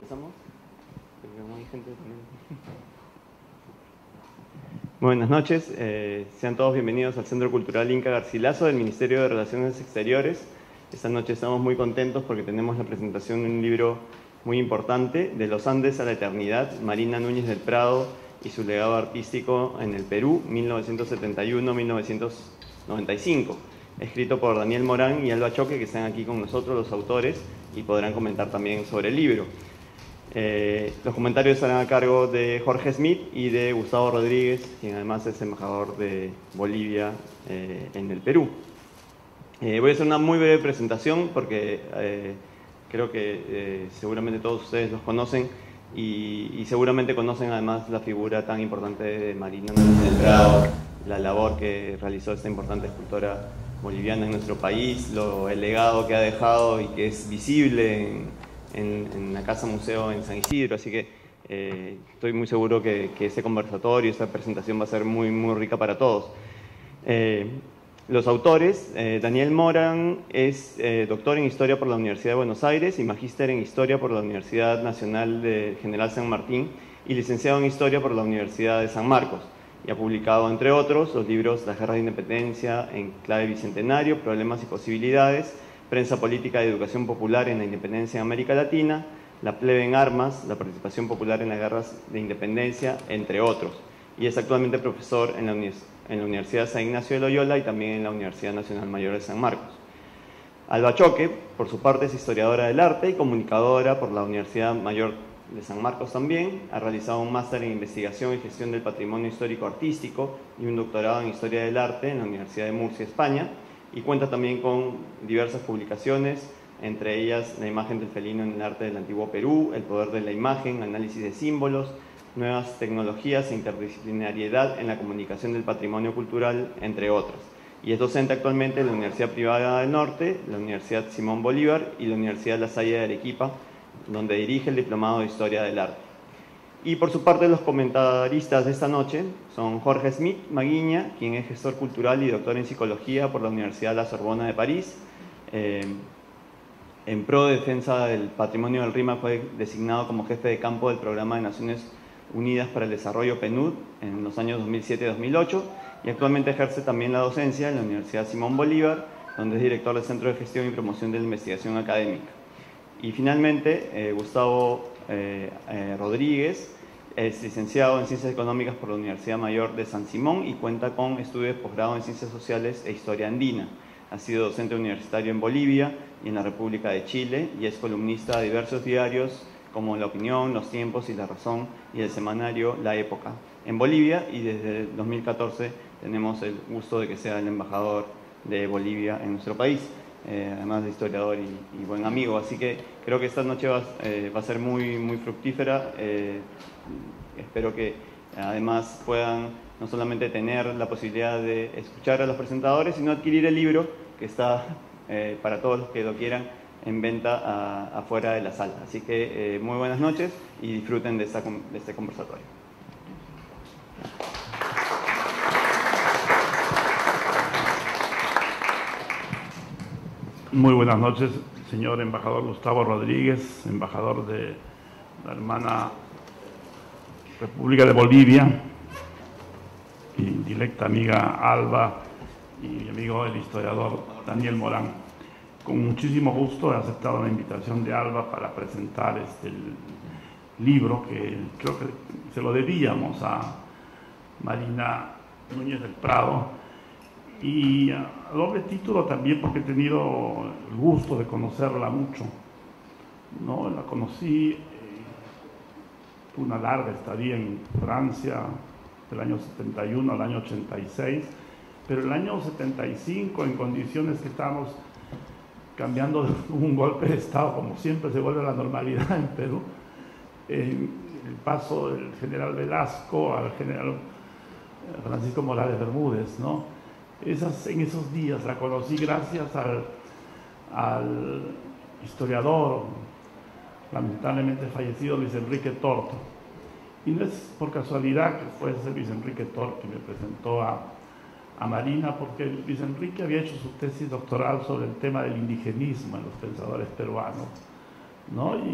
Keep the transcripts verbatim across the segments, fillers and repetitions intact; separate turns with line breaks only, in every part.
¿Empezamos? Porque como hay gente también. Buenas noches, eh, sean todos bienvenidos al Centro Cultural Inca Garcilaso del Ministerio de Relaciones Exteriores. Esta noche estamos muy contentos porque tenemos la presentación de un libro muy importante, De los Andes a la Eternidad, Marina Núñez del Prado y su legado artístico en el Perú, mil novecientos setenta y uno a mil novecientos noventa y cinco, escrito por Daniel Morán y Alba Choque, que están aquí con nosotros, los autores, y podrán comentar también sobre el libro. Eh, los comentarios estarán a cargo de Jorge Smith y de Gustavo Rodríguez, quien además es embajador de Bolivia eh, en el Perú. Eh, voy a hacer una muy breve presentación porque eh, creo que eh, seguramente todos ustedes los conocen y, y seguramente conocen además la figura tan importante de Marina Núñez del Prado, la labor que realizó esta importante escultora boliviana en nuestro país, lo, el legado que ha dejado y que es visible en, en, en la Casa Museo en San Isidro, así que eh, estoy muy seguro que, que este conversatorio, esta presentación va a ser muy, muy rica para todos. Eh, los autores, eh, Daniel Morán es eh, doctor en Historia por la Universidad de Buenos Aires y magíster en Historia por la Universidad Nacional de General San Martín y licenciado en Historia por la Universidad de San Marcos. Y ha publicado, entre otros, los libros Las guerras de independencia en clave bicentenario, Problemas y posibilidades, Prensa política y educación popular en la independencia en América Latina, La plebe en armas, la participación popular en las guerras de independencia, entre otros. Y es actualmente profesor en la, en la Universidad San Ignacio de Loyola y también en la Universidad Nacional Mayor de San Marcos. Alba Choque, por su parte, es historiadora del arte y comunicadora por la Universidad Mayor de San Marcos también. Ha realizado un máster en investigación y gestión del patrimonio histórico artístico y un doctorado en historia del arte en la Universidad de Murcia, España, y cuenta también con diversas publicaciones, entre ellas La imagen del felino en el arte del antiguo Perú, El poder de la imagen, análisis de símbolos, nuevas tecnologías e interdisciplinariedad en la comunicación del patrimonio cultural, entre otras. Y es docente actualmente en la Universidad Privada del Norte, la Universidad Simón Bolívar y la Universidad La Salle de Arequipa, donde dirige el Diplomado de Historia del Arte. Y por su parte, los comentaristas de esta noche son Jorge Smith Maguiña, quien es gestor cultural y doctor en Psicología por la Universidad La Sorbona de París. Eh, en pro de defensa del patrimonio del RIMAC fue designado como jefe de campo del Programa de Naciones Unidas para el Desarrollo PNUD en los años dos mil siete a dos mil ocho y actualmente ejerce también la docencia en la Universidad Simón Bolívar, donde es director del Centro de Gestión y Promoción de la Investigación Académica. Y finalmente, eh, Gustavo eh, eh, Rodríguez es licenciado en Ciencias Económicas por la Universidad Mayor de San Simón y cuenta con estudios de posgrado en Ciencias Sociales e Historia Andina. Ha sido docente universitario en Bolivia y en la República de Chile y es columnista de diversos diarios como La Opinión, Los Tiempos y La Razón y el semanario La Época en Bolivia, y desde dos mil catorce tenemos el gusto de que sea el embajador de Bolivia en nuestro país. Eh, además de historiador y, y buen amigo, así que creo que esta noche va, eh, va a ser muy, muy fructífera. Eh, espero que además puedan no solamente tener la posibilidad de escuchar a los presentadores, sino adquirir el libro que está eh, para todos los que lo quieran en venta a, afuera de la sala. Así que eh, muy buenas noches y disfruten de, esta, de este conversatorio.
Muy buenas noches, señor embajador Gustavo Rodríguez, embajador de la hermana República de Bolivia, y directa amiga Alba y mi amigo el historiador Daniel Morán. Con muchísimo gusto he aceptado la invitación de Alba para presentar este libro que creo que se lo debíamos a Marina Núñez del Prado. Y a doble título también porque he tenido el gusto de conocerla mucho, ¿no? La conocí, eh, tuve una larga estadía en Francia, del año setenta y uno al año ochenta y seis, pero el año setenta y cinco, en condiciones que estábamos cambiando de un golpe de Estado, como siempre se vuelve a la normalidad en Perú, en el paso del general Velasco al general Francisco Morales Bermúdez, ¿no? Esas, en esos días la conocí gracias al, al historiador lamentablemente fallecido Luis Enrique Torto. Y no es por casualidad que fue ese Luis Enrique Torto que me presentó a, a Marina, porque Luis Enrique había hecho su tesis doctoral sobre el tema del indigenismo en los pensadores peruanos, ¿no? Y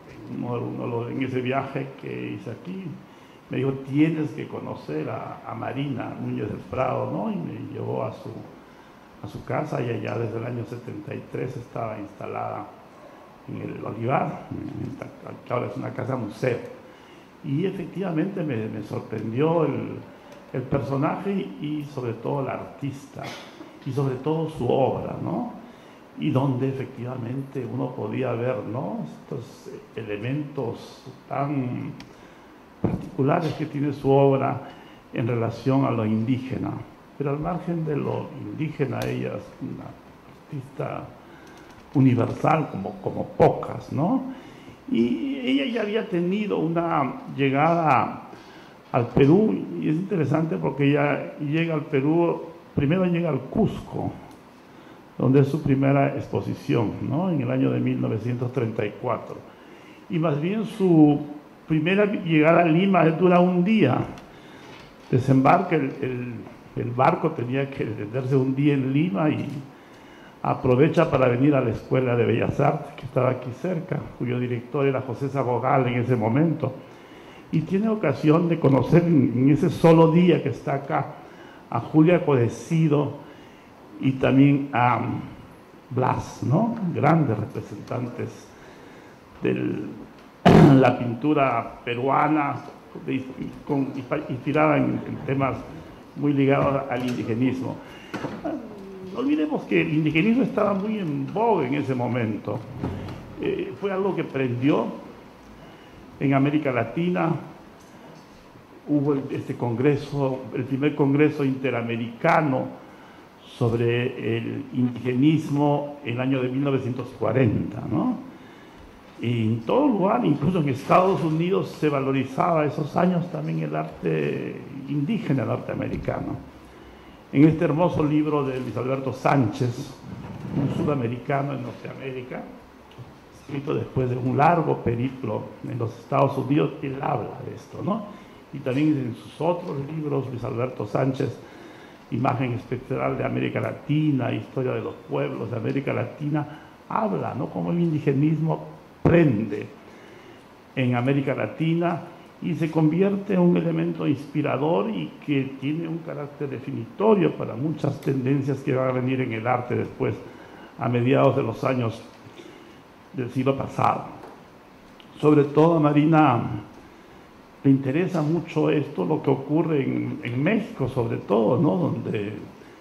en, uno, uno, en ese viaje que hice aquí, me dijo, tienes que conocer a, a Marina Núñez del Prado, ¿no? Y me llevó a su, a su casa, y allá desde el año setenta y tres estaba instalada en el Olivar, que ahora es una casa museo. Y efectivamente me, me sorprendió el, el personaje y sobre todo la artista, y sobre todo su obra, ¿no? Y donde efectivamente uno podía ver, ¿no?, estos elementos tan particulares que tiene su obra en relación a lo indígena. Pero al margen de lo indígena, ella es una artista universal como, como pocas, ¿no? Y ella ya había tenido una llegada al Perú, y es interesante porque ella llega al Perú, primero llega al Cusco, donde es su primera exposición, ¿no?, en el año de mil novecientos treinta y cuatro. Y más bien su primera llegada a Lima dura un día. Desembarca, el, el, el barco tenía que detenerse un día en Lima, y aprovecha para venir a la Escuela de Bellas Artes, que estaba aquí cerca, cuyo director era José Sabogal en ese momento. Y tiene ocasión de conocer en, en ese solo día que está acá a Julia Codecido y también a Blas, ¿no?, grandes representantes de la pintura peruana, de, con, inspirada en, en temas muy ligados al indigenismo. No olvidemos que el indigenismo estaba muy en boga en ese momento. Eh, fue algo que prendió en América Latina. Hubo este congreso, el primer congreso interamericano sobre el indigenismo en el año de mil novecientos cuarenta, ¿no? Y en todo lugar, incluso en Estados Unidos, se valorizaba esos años también el arte indígena norteamericano. En este hermoso libro de Luis Alberto Sánchez, un sudamericano en Norteamérica, escrito después de un largo periplo en los Estados Unidos, él habla de esto, ¿no? Y también en sus otros libros, Luis Alberto Sánchez, Imagen Espectral de América Latina, Historia de los Pueblos de América Latina, habla, ¿no?, cómo el indigenismo prende en América Latina y se convierte en un elemento inspirador y que tiene un carácter definitorio para muchas tendencias que van a venir en el arte después, a mediados de los años del siglo pasado. Sobre todo a Marina le interesa mucho esto, lo que ocurre en, en México sobre todo, ¿no?, donde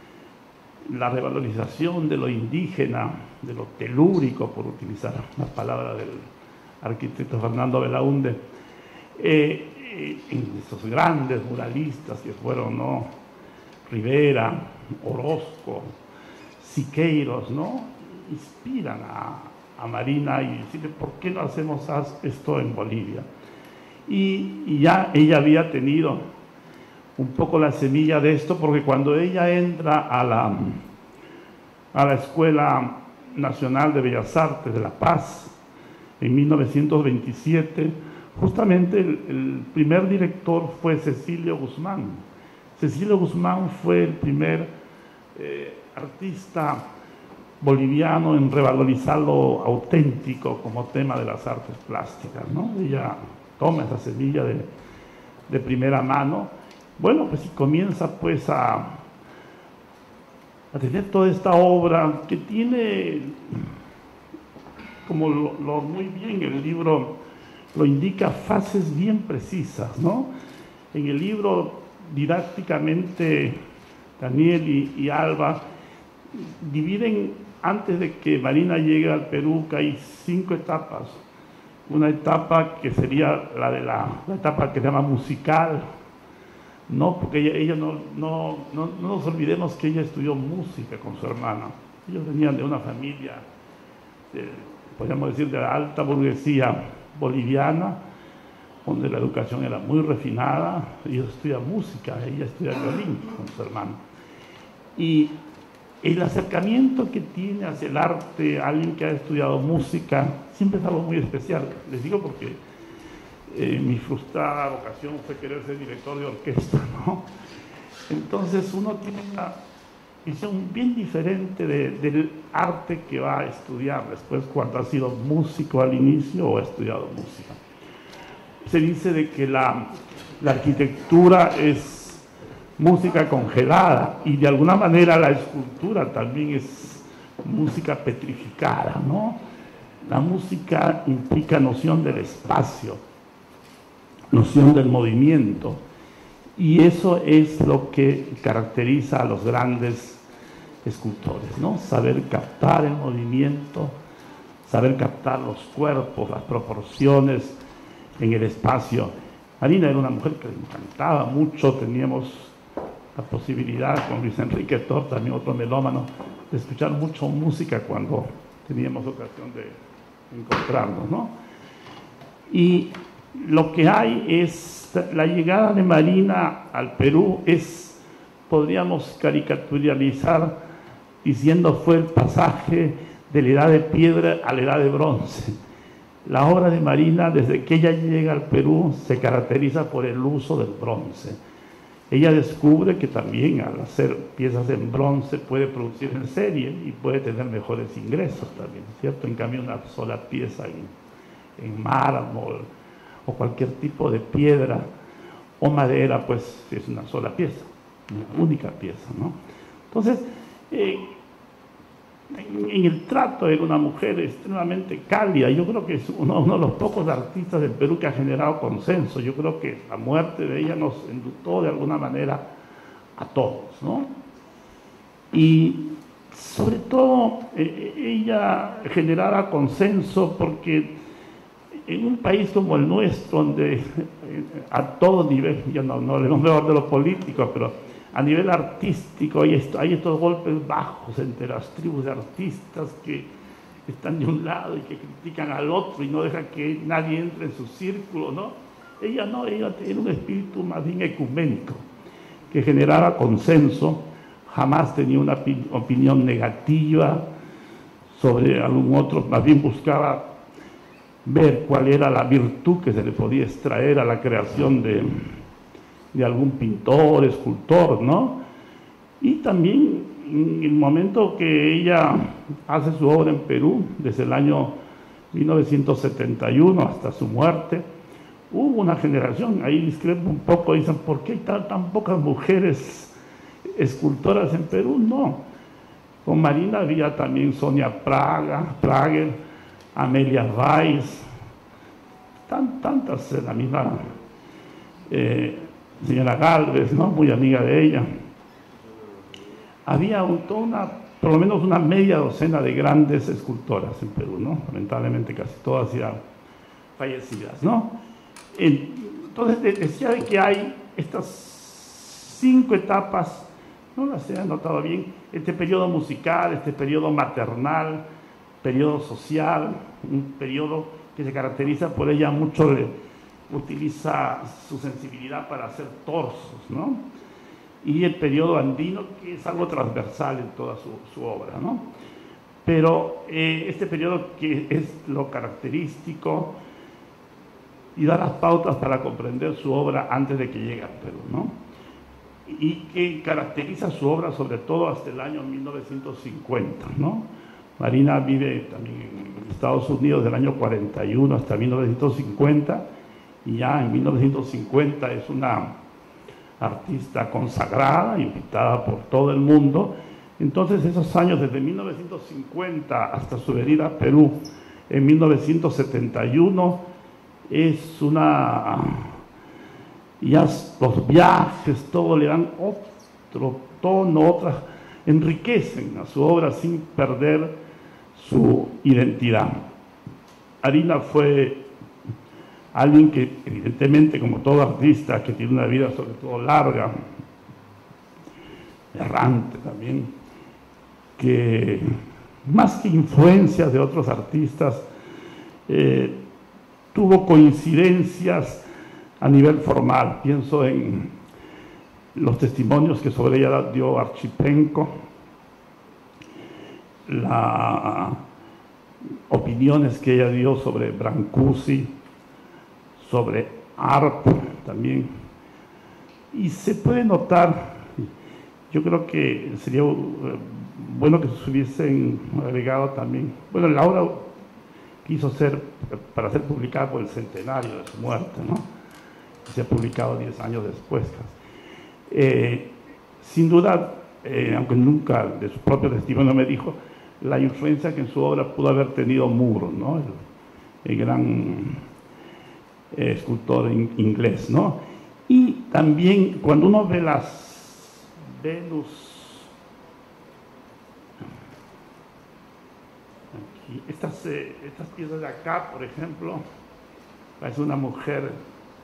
la revalorización de lo indígena, de lo telúrico, por utilizar la palabra del arquitecto Fernando Belaúnde, eh, eh, en esos grandes muralistas que fueron, ¿no?, Rivera, Orozco, Siqueiros, ¿no?, inspiran a, a Marina y decirle, ¿por qué no hacemos esto en Bolivia? Y, y ya ella había tenido un poco la semilla de esto, porque cuando ella entra a la, a la Escuela Nacional de Bellas Artes de La Paz en mil novecientos veintisiete, justamente el, el primer director fue Cecilio Guzmán. Cecilio Guzmán fue el primer eh, artista boliviano en revalorizar lo auténtico como tema de las artes plásticas, ¿no? Ella toma esa semilla de, de primera mano. Bueno, pues y comienza pues a, a tener toda esta obra que tiene, como lo, lo muy bien el libro lo indica, fases bien precisas, ¿no? En el libro didácticamente Daniel y, y Alba dividen, antes de que Marina llegue al Perú, que hay cinco etapas. Una etapa que sería la de la, la etapa que se llama musical, ¿no? Porque ella, ella no, no, no, no nos olvidemos que ella estudió música con su hermana. Ellos venían de una familia, de, podríamos decir, de la alta burguesía boliviana, donde la educación era muy refinada. Ellos estudian música, ella estudia violín con su hermano. Y el acercamiento que tiene hacia el arte alguien que ha estudiado música siempre es algo muy especial. Les digo porque eh, mi frustrada vocación fue querer ser director de orquesta, ¿no? Entonces uno tiene una visión bien diferente de, del arte que va a estudiar después cuando ha sido músico al inicio o ha estudiado música. Se dice de que la, la arquitectura es música congelada y de alguna manera la escultura también es música petrificada, ¿no? La música implica noción del espacio, noción del movimiento, y eso es lo que caracteriza a los grandes escultores, ¿no? Saber captar el movimiento, saber captar los cuerpos, las proporciones en el espacio. Marina era una mujer que le encantaba mucho, teníamos la posibilidad con Luis Enrique Tor, también otro melómano, de escuchar mucho música cuando teníamos ocasión de encontrarnos, ¿no? Y lo que hay es la llegada de Marina al Perú, es, podríamos caricaturizar diciendo, fue el pasaje de la edad de piedra a la edad de bronce. La obra de Marina, desde que ella llega al Perú, se caracteriza por el uso del bronce. Ella descubre que también al hacer piezas en bronce puede producir en serie y puede tener mejores ingresos también, ¿cierto? En cambio, una sola pieza en, en mármol o cualquier tipo de piedra o madera, pues es una sola pieza, una única pieza, ¿no? Entonces, eh, en, en el trato era una mujer extremadamente cálida. Yo creo que es uno, uno de los pocos artistas del Perú que ha generado consenso. Yo creo que la muerte de ella nos enlutó de alguna manera a todos, ¿no? Y sobre todo eh, ella generara consenso porque en un país como el nuestro, donde eh, a todo nivel, yo no, no hablemos mejor de lo político, pero a nivel artístico hay, esto, hay estos golpes bajos entre las tribus de artistas que están de un lado y que critican al otro y no dejan que nadie entre en su círculo, ¿no? Ella no, ella tiene un espíritu más bien ecuménico, que generaba consenso, jamás tenía una opinión negativa sobre algún otro, más bien buscaba ver cuál era la virtud que se le podía extraer a la creación de, de algún pintor, escultor, ¿no? Y también en el momento que ella hace su obra en Perú, desde el año mil novecientos setenta y uno hasta su muerte, hubo una generación, ahí discrepo un poco, dicen, ¿por qué hay tan, tan pocas mujeres escultoras en Perú? No, con Marina había también Sonia Praga, Prager, Amelia Weiss, tan, tantas, la misma eh, señora Galvez, ¿no? Muy amiga de ella. Había un, toda una, por lo menos una media docena de grandes escultoras en Perú, ¿no? Lamentablemente casi todas ya fallecidas, ¿no? Entonces decía de que hay estas cinco etapas, no las he anotado bien, este periodo musical, este periodo maternal, periodo social, un periodo que se caracteriza por ella mucho, de, utiliza su sensibilidad para hacer torsos, ¿no? Y el periodo andino, que es algo transversal en toda su, su obra, ¿no? Pero eh, este periodo que es lo característico y da las pautas para comprender su obra antes de que llegue al Perú, ¿no? Y que caracteriza su obra sobre todo hasta el año mil novecientos cincuenta, ¿no? Marina vive también en Estados Unidos del año cuarenta y uno hasta mil novecientos cincuenta, y ya en mil novecientos cincuenta es una artista consagrada, invitada por todo el mundo. Entonces esos años, desde mil novecientos cincuenta hasta su venida a Perú en mil novecientos setenta y uno, es una... ya los viajes, todo le dan otro tono, otras, enriquecen a su obra sin perder su identidad. Marina fue alguien que, evidentemente, como todo artista, que tiene una vida sobre todo larga, errante también, que más que influencias de otros artistas, eh, tuvo coincidencias a nivel formal. Pienso en los testimonios que sobre ella dio Archipenko, las opiniones que ella dio sobre Brancusi, sobre Arp también. Y se puede notar Yo creo que sería uh, bueno que se hubiesen agregado también, bueno, la obra quiso ser, para ser publicada por el centenario de su muerte, ¿no? Se ha publicado diez años después. Eh, sin duda, eh, aunque nunca de su propio testimonio me dijo, la influencia que en su obra pudo haber tenido Moore, ¿no? El, el gran eh, escultor in, inglés, ¿no? Y también cuando uno ve las Venus, aquí, estas, eh, estas piezas de acá, por ejemplo, es una mujer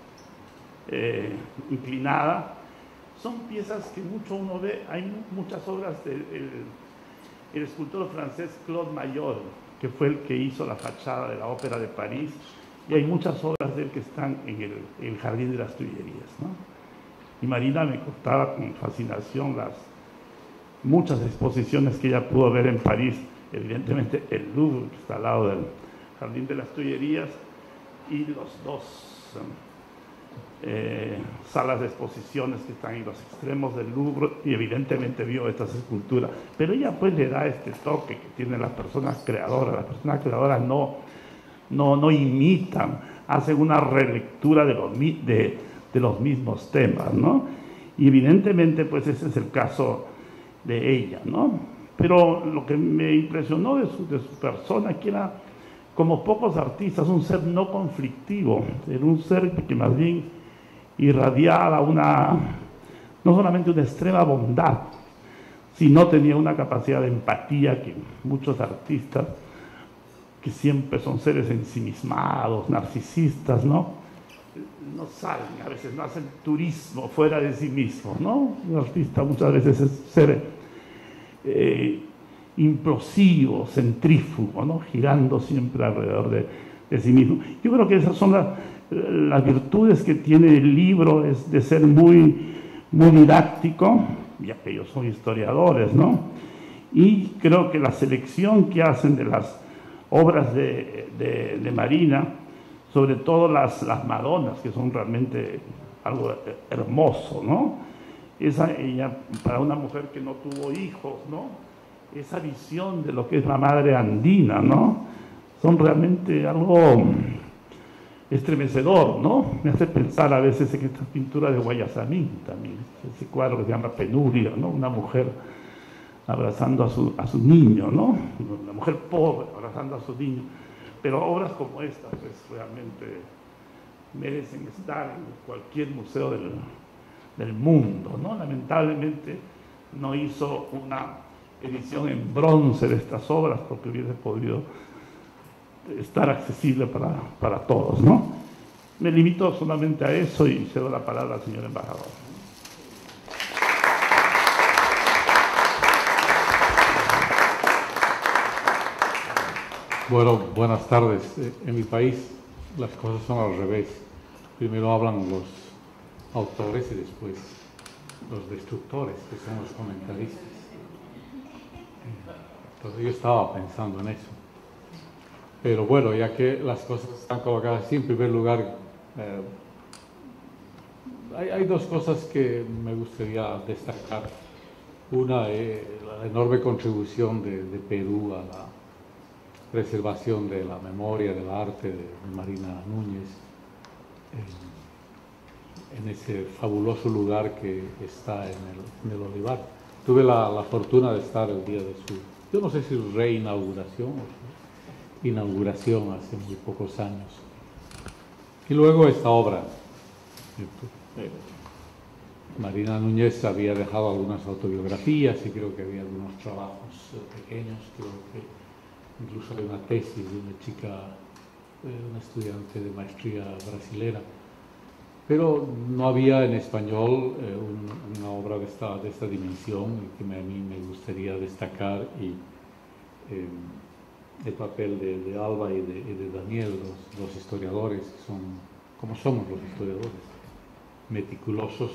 eh, inclinada, son piezas que mucho uno ve, hay muchas obras del el, el escultor francés Claude Mayol, que fue el que hizo la fachada de la Ópera de París, y hay muchas obras de él que están en el, el Jardín de las Tullerías, ¿no? Y Marina me contaba con fascinación las muchas exposiciones que ella pudo ver en París, evidentemente el Louvre, que está al lado del Jardín de las Tullerías, y los dos eh, salas de exposiciones que están en los extremos del Louvre, y evidentemente vio estas esculturas. Pero ella pues le da este toque que tienen las personas creadoras. Las personas creadoras no, no, no imitan, hacen una relectura de los, de, de los mismos temas, ¿no? Y evidentemente pues ese es el caso de ella, ¿no? Pero lo que me impresionó de su, de su persona, que era, como pocos artistas, un ser no conflictivo, era un ser que más bien irradiaba una, no solamente una extrema bondad, sino tenía una capacidad de empatía que muchos artistas, que siempre son seres ensimismados, narcisistas, ¿no? No salen, a veces no hacen turismo fuera de sí mismo, ¿no? Un artista muchas veces es ser eh, implosivo, centrífugo, ¿no? Girando siempre alrededor de, de sí mismo. Yo creo que esas son las, las virtudes que tiene el libro, es de ser muy, muy didáctico, ya que ellos son historiadores, ¿no? Y creo que la selección que hacen de las obras de, de, de Marina, sobre todo las, las Madonas, que son realmente algo hermoso, ¿no? Esa, ella, para una mujer que no tuvo hijos, ¿no? Esa visión de lo que es la madre andina, ¿no? Son realmente algo estremecedor, ¿no? Me hace pensar a veces en esta pintura de Guayasamín también, ese cuadro que se llama Penuria, ¿no? Una mujer abrazando a su, a su niño, ¿no? Una mujer pobre abrazando a su niño. Pero obras como estas, pues, realmente merecen estar en cualquier museo del, del mundo, ¿no? Lamentablemente no hizo una edición en bronce de estas obras porque hubiese podido estar accesible para, para todos, ¿no? Me limito solamente a eso y cedo la palabra al señor embajador.
Bueno, buenas tardes. En mi país las cosas son al revés. Primero hablan los autores y después los destructores, que son los comentaristas. Entonces yo estaba pensando en eso. Pero bueno, ya que las cosas están colocadas así, en primer lugar, eh, hay, hay dos cosas que me gustaría destacar. Una es la enorme contribución de, de Perú a la preservación de la memoria, del arte de, de Marina Núñez, en, en ese fabuloso lugar que está en el, en el Olivar. Tuve la, la fortuna de estar el día de su, yo no sé si reinauguración o su inauguración hace muy pocos años. Y luego esta obra. Marina Núñez había dejado algunas autobiografías y creo que había algunos trabajos pequeños, creo que incluso hay una tesis de una chica, eh, una estudiante de maestría brasilera, pero no había en español eh, un, una obra de esta, de esta dimensión que me, a mí me gustaría destacar, y eh, el papel de, de Alba y de, y de Daniel, los, los historiadores, que son, como somos los historiadores, meticulosos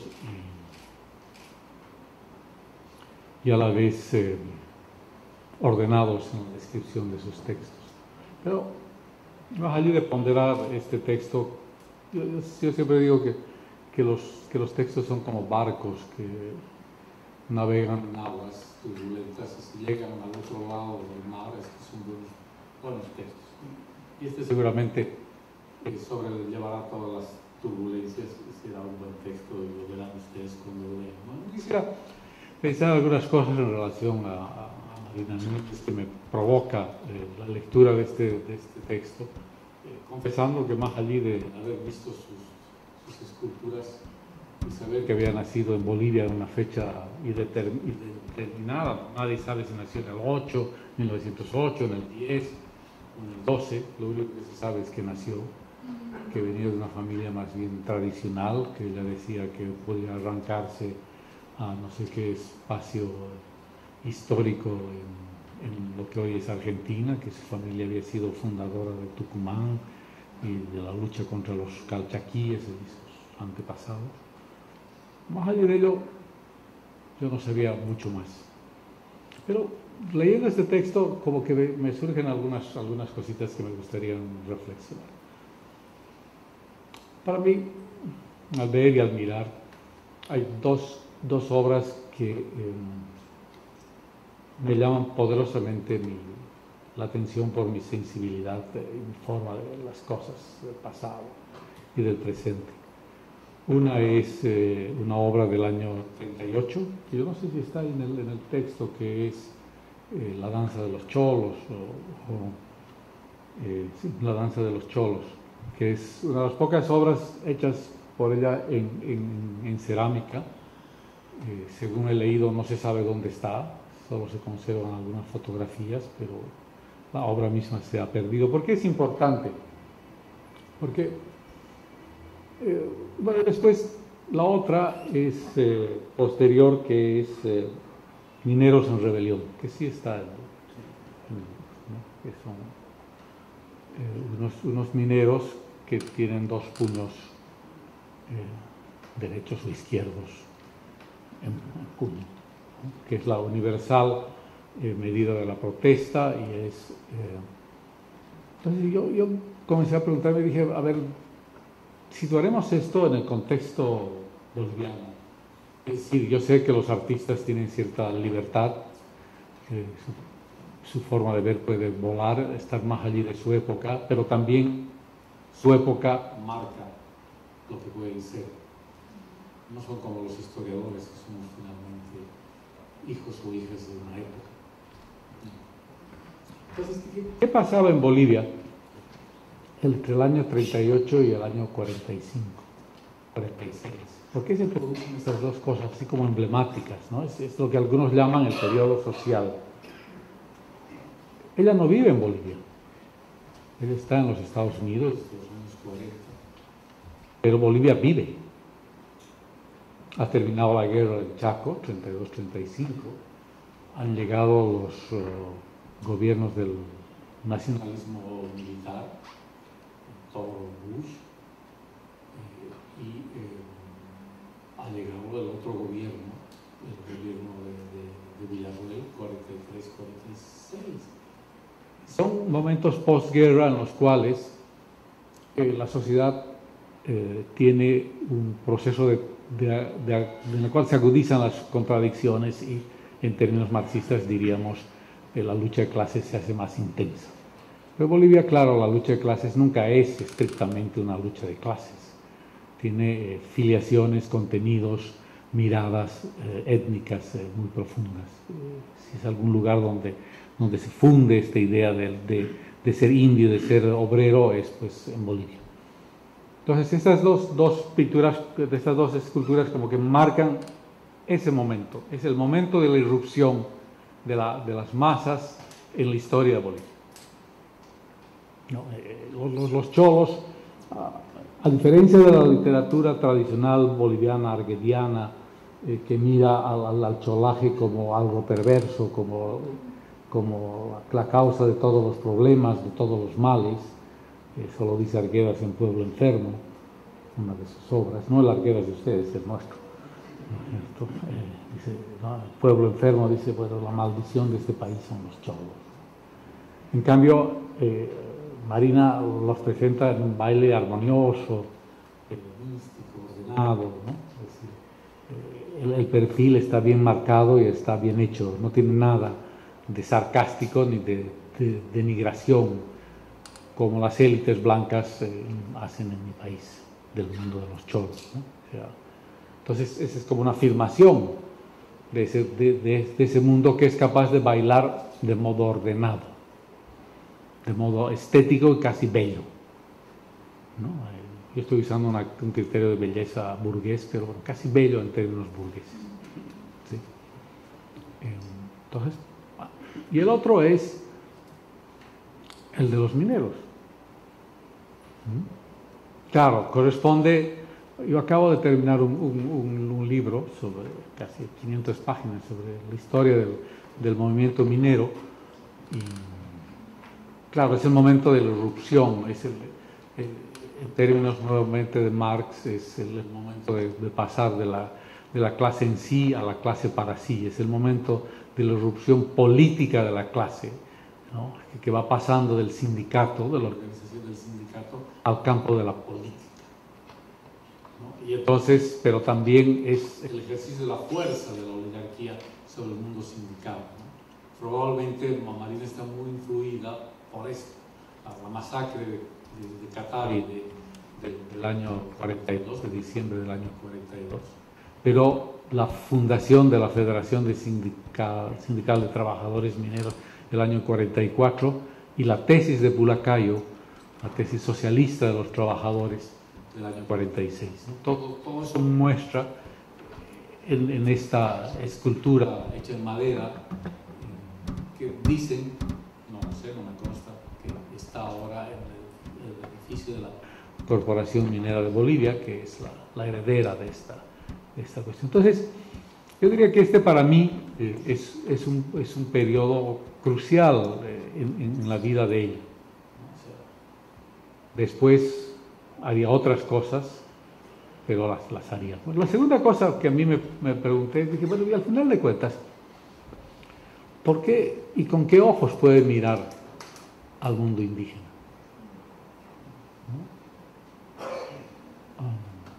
y, y a la vez eh, ordenados en la descripción de sus textos. Pero más allá de ponderar este texto, yo, yo siempre digo que, que, los, que los textos son como barcos que navegan en aguas turbulentas y si llegan al otro lado del mar, estos son buenos, buenos textos. Y este seguramente eh, sobrellevará todas las turbulencias, será un buen texto y lo verán ustedes cuando lo lean, ¿no? Quisiera pensar algunas cosas en relación a, a, a Marina Núñez que me provoca eh, la lectura de este, de este texto, eh, confesando que más allí de haber visto sus, sus esculturas y saber que había nacido en Bolivia en una fecha indeterminada, nadie sabe si nació en el ocho, mil novecientos ocho, en el diez, o en el doce, lo único que se sabe es que nació, que venía de una familia más bien tradicional, que ella decía que podía arrancarse a no sé qué espacio histórico en, en lo que hoy es Argentina, que su familia había sido fundadora de Tucumán y de la lucha contra los calchaquíes y sus antepasados. Más allá de ello, yo no sabía mucho más. Pero leyendo este texto, como que me surgen algunas, algunas cositas que me gustaría reflexionar. Para mí, al ver y al mirar, hay dos, dos obras que eh, me llaman poderosamente mi, la atención por mi sensibilidad y mi forma de ver las cosas del pasado y del presente. Una es eh, una obra del año treinta y ocho, que yo no sé si está en el, en el texto, que es eh, La danza de los cholos, o, o eh, sí, La danza de los cholos, que es una de las pocas obras hechas por ella en, en, en cerámica. Eh, según he leído, no se sabe dónde está, solo se conservan algunas fotografías, pero la obra misma se ha perdido. ¿Por qué es importante? Porque, eh, bueno, después la otra es eh, posterior, que es eh, Mineros en Rebelión, que sí está, en, ¿no? Que son eh, unos, unos mineros que tienen dos puños eh, derechos o izquierdos en, en puño, ¿no? Que es la universal eh, medida de la protesta y es... Eh, entonces yo, yo comencé a preguntarme y dije, a ver, situaremos esto en el contexto boliviano. Es decir, yo sé que los artistas tienen cierta libertad, eh, su, su forma de ver puede volar, estar más allí de su época, pero también su época marca lo que pueden ser. No son como los historiadores que somos finalmente hijos o hijas de una época. Entonces, ¿qué pasaba en Bolivia entre el año treinta y ocho y el año cuarenta y cinco, cuarenta y seis? ¿Por qué se producen estas dos cosas así como emblemáticas, ¿no? Es, es lo que algunos llaman el periodo social. Ella no vive en Bolivia. Ella está en los Estados Unidos desde los años cuarenta. Pero Bolivia vive. Ha terminado la guerra del Chaco, treinta y dos treinta y cinco. Han llegado los uh, gobiernos del nacionalismo militar, todo Bush, eh, y eh, ha llegado el otro gobierno, el gobierno de, de, de Villarroel, cuarenta y tres cuarenta y seis. Son momentos postguerra en los cuales eh, la sociedad eh, tiene un proceso de, de, de, de, en el cual se agudizan las contradicciones y, en términos marxistas, diríamos, eh, la lucha de clases se hace más intensa. Pero Bolivia, claro, la lucha de clases nunca es estrictamente una lucha de clases. Tiene eh, filiaciones, contenidos, miradas eh, étnicas eh, muy profundas. Eh, si es algún lugar donde, donde se funde esta idea de, de, de ser indio, de ser obrero, es pues en Bolivia. Entonces, estas dos, dos pinturas, de estas dos esculturas como que marcan ese momento. Es el momento de la irrupción de, la, de las masas en la historia de Bolivia. No, eh, los, los cholos, a, a diferencia de la literatura tradicional boliviana, arguediana, eh, que mira al, al, al cholaje como algo perverso, como, como la causa de todos los problemas, de todos los males, eso lo dice Arguedas en Pueblo Enfermo, una de sus obras, no el Arguedas de ustedes, el nuestro. ¿No? Eh, dice, ¿no? El Pueblo Enfermo dice, bueno, la maldición de este país son los cholos. En cambio, eh, Marina los presenta en un baile armonioso, místico, ordenado, ¿no? Es decir, el, el perfil está bien marcado y está bien hecho, no tiene nada de sarcástico ni de, de denigración como las élites blancas eh, hacen en mi país, del mundo de los cholos, ¿no? O sea, entonces, esa es como una afirmación de ese, de, de, de ese mundo que es capaz de bailar de modo ordenado, de modo estético y casi bello, ¿no? Yo estoy usando una, un criterio de belleza burgués, pero casi bello en términos burgueses, ¿sí? Entonces, y el otro es el de los mineros. Claro, corresponde. Yo acabo de terminar un, un, un libro sobre casi quinientas páginas sobre la historia del, del movimiento minero. Y, claro, es el momento de la irrupción, es el, el, en términos nuevamente de Marx, es el, el momento de, de pasar de la, de la clase en sí a la clase para sí, es el momento de la irrupción política de la clase, ¿no? Que, que va pasando del sindicato, de la organización del sindicato, al campo de la política. Y entonces, pero también es el ejercicio de la fuerza de la oligarquía sobre el mundo sindical, ¿no? Probablemente Marina está muy influida por esto, la masacre de, de, de Katari de, de, del año cuarenta y dos, de diciembre del año cuarenta y dos, pero la fundación de la Federación de Sindical, Sindical de Trabajadores Mineros del año cuarenta y cuatro y la tesis de Pulacayo, la tesis socialista de los trabajadores del año cuarenta y seis, ¿no? Todo, todo eso muestra en, en esta escultura hecha en madera que dicen, no sé, no me consta, que está ahora en el, el edificio de la Corporación Minera de Bolivia, que es la, la heredera de esta, de esta cuestión. Entonces, yo diría que este para mí eh, es, es, un, es un periodo crucial eh, en, en la vida de ella. O sea, después haría otras cosas, pero las, las haría. Pues la segunda cosa que a mí me, me pregunté, dije, bueno, y al final de cuentas, ¿por qué y con qué ojos puede mirar al mundo indígena? ¿No? Um,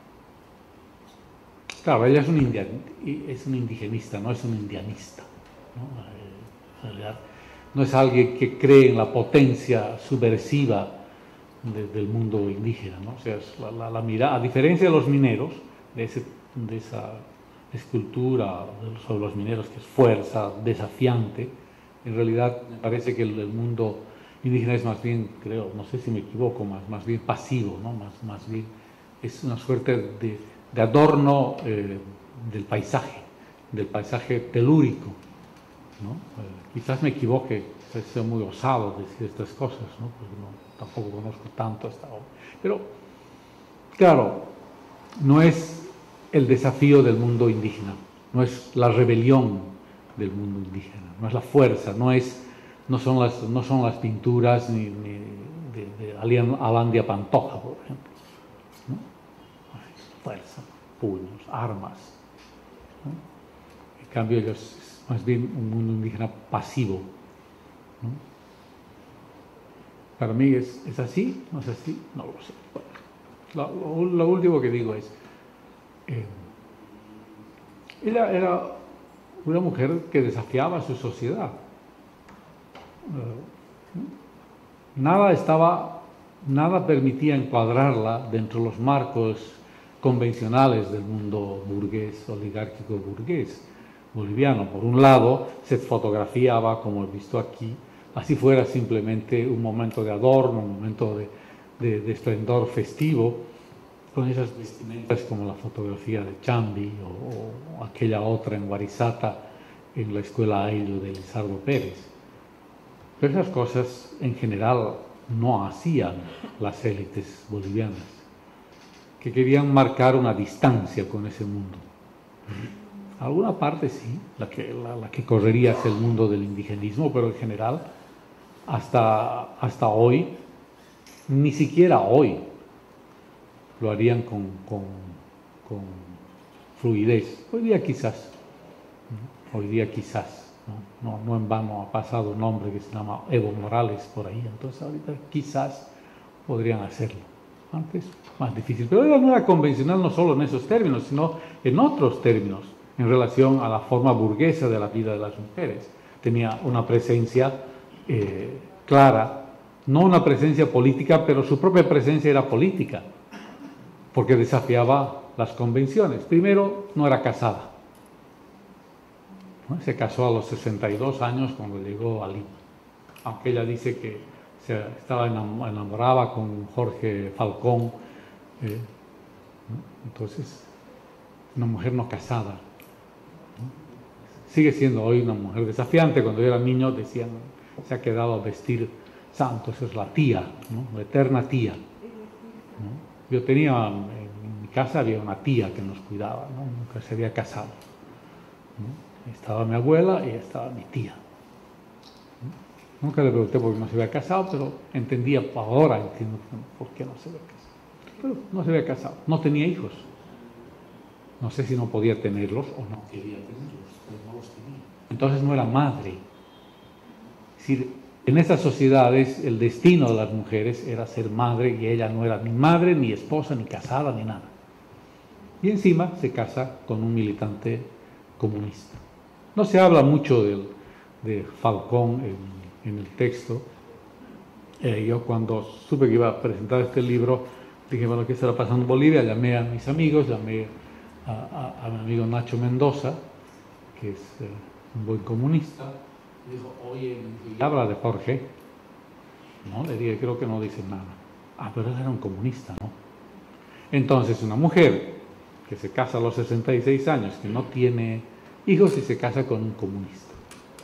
claro, ella es un, indian, es un indigenista, no es un indianista, ¿no? En realidad, no es alguien que cree en la potencia subversiva De, del mundo indígena, ¿no? O sea, la, la, la mirada, a diferencia de los mineros, de, ese, de esa escultura sobre los mineros que es fuerza, desafiante, en realidad me parece que el, el mundo indígena es más bien, creo, no sé si me equivoco, más, más bien pasivo, ¿no? Más, más bien es una suerte de, de adorno eh, del paisaje, del paisaje telúrico, ¿no? Eh, quizás me equivoque, quizás sea muy osado decir estas cosas, ¿no? Porque no, tampoco conozco tanto hasta ahora. Pero, claro, no es el desafío del mundo indígena, no es la rebelión del mundo indígena, no es la fuerza, no, es, no, son, las, no son las pinturas ni, ni de, de Alain de Pantoja, por ejemplo, ¿no? Fuerza, puños, armas, ¿no? En cambio, ellos es más bien un mundo indígena pasivo, ¿no? Para mí es, es así, no es así, no lo sé. Bueno, lo, lo, lo último que digo es, eh, ella era una mujer que desafiaba a su sociedad. Eh, nada estaba, nada permitía encuadrarla dentro de los marcos convencionales del mundo burgués, oligárquico burgués boliviano. Por un lado, se fotografiaba, como he visto aquí, así fuera simplemente un momento de adorno, un momento de, de, de esplendor festivo, con esas vestimentas como la fotografía de Chambi o, o aquella otra en Guarizata, en la escuela Ayllo de Lizardo Pérez. Pero esas cosas en general no hacían las élites bolivianas, que querían marcar una distancia con ese mundo. Alguna parte sí, la que, la, la que correría hacia el mundo del indigenismo, pero en general, hasta, hasta hoy, ni siquiera hoy, lo harían con, con, con fluidez. Hoy día quizás, hoy día quizás, ¿no? No, no en vano ha pasado un hombre que se llama Evo Morales por ahí, entonces ahorita quizás podrían hacerlo. antes más difícil. Pero ella no era convencional no solo en esos términos, sino en otros términos, en relación a la forma burguesa de la vida de las mujeres. Tenía una presencia eh, clara, no una presencia política, pero su propia presencia era política, porque desafiaba las convenciones. Primero, no era casada, ¿no? Se casó a los sesenta y dos años cuando llegó a Lima, aunque ella dice que se estaba enamorada con Jorge Falcón, eh, ¿no? Entonces, una mujer no casada, ¿no? Sigue siendo hoy una mujer desafiante. Cuando yo era niño decían, se ha quedado a vestir santos, es la tía, ¿no? La eterna tía, ¿no? Yo tenía, en mi casa había una tía que nos cuidaba, ¿no? Nunca se había casado, ¿no? Estaba mi abuela y estaba mi tía, ¿no? Nunca le pregunté por qué no se había casado, pero entendía, ahora entiendo por qué no se había casado. Pero no se había casado, no tenía hijos. No sé si no podía tenerlos o no quería tenerlos, pero no los tenía. Entonces no era madre. Es decir, en esas sociedades el destino de las mujeres era ser madre y ella no era ni madre, ni esposa, ni casada, ni nada. Y encima se casa con un militante comunista. No se habla mucho del, de Falcón en, en el texto. Eh, yo cuando supe que iba a presentar este libro, dije, bueno, ¿qué estará pasando en Bolivia? Llamé a mis amigos, llamé a, a, a mi amigo Nacho Mendoza, que es eh, un buen comunista. Dijo, oye, ¿y habla de Jorge? No, le dije, creo que no dice nada. Ah, pero él era un comunista, ¿no? Entonces, una mujer que se casa a los sesenta y seis años, que no tiene hijos y se casa con un comunista,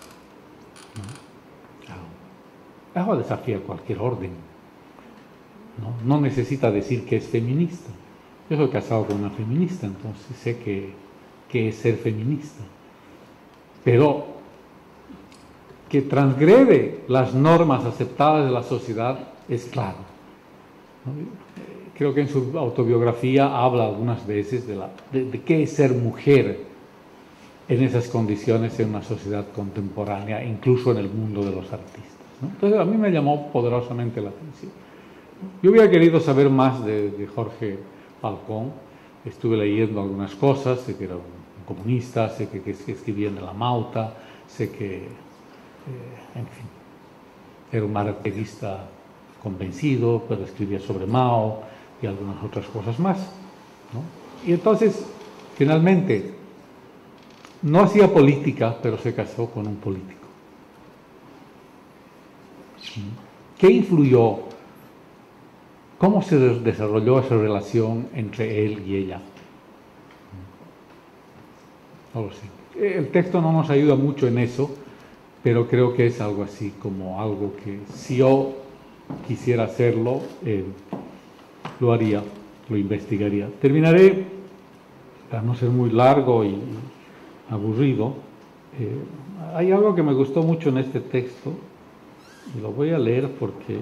¿no? Claro. Eso desafía cualquier orden, ¿no? No necesita decir que es feminista. Yo soy casado con una feminista, entonces sé que, que es ser feminista. Pero que transgrede las normas aceptadas de la sociedad es claro, ¿no? Creo que en su autobiografía habla algunas veces de, la, de, de qué es ser mujer en esas condiciones en una sociedad contemporánea, incluso en el mundo de los artistas, ¿no? Entonces a mí me llamó poderosamente la atención. Yo hubiera querido saber más de, de Jorge Falcón. Estuve leyendo algunas cosas, sé que era un comunista, sé que, que escribía en La Mauta, sé que Eh, en fin, era un marxista convencido, pero escribía sobre Mao y algunas otras cosas más, ¿no? Y entonces, finalmente, no hacía política, pero se casó con un político. ¿Qué influyó? ¿Cómo se desarrolló esa relación entre él y ella? No lo sé. El texto no nos ayuda mucho en eso, pero creo que es algo así como algo que si yo quisiera hacerlo, eh, lo haría, lo investigaría. Terminaré, para no ser muy largo y aburrido, eh, hay algo que me gustó mucho en este texto, y lo voy a leer porque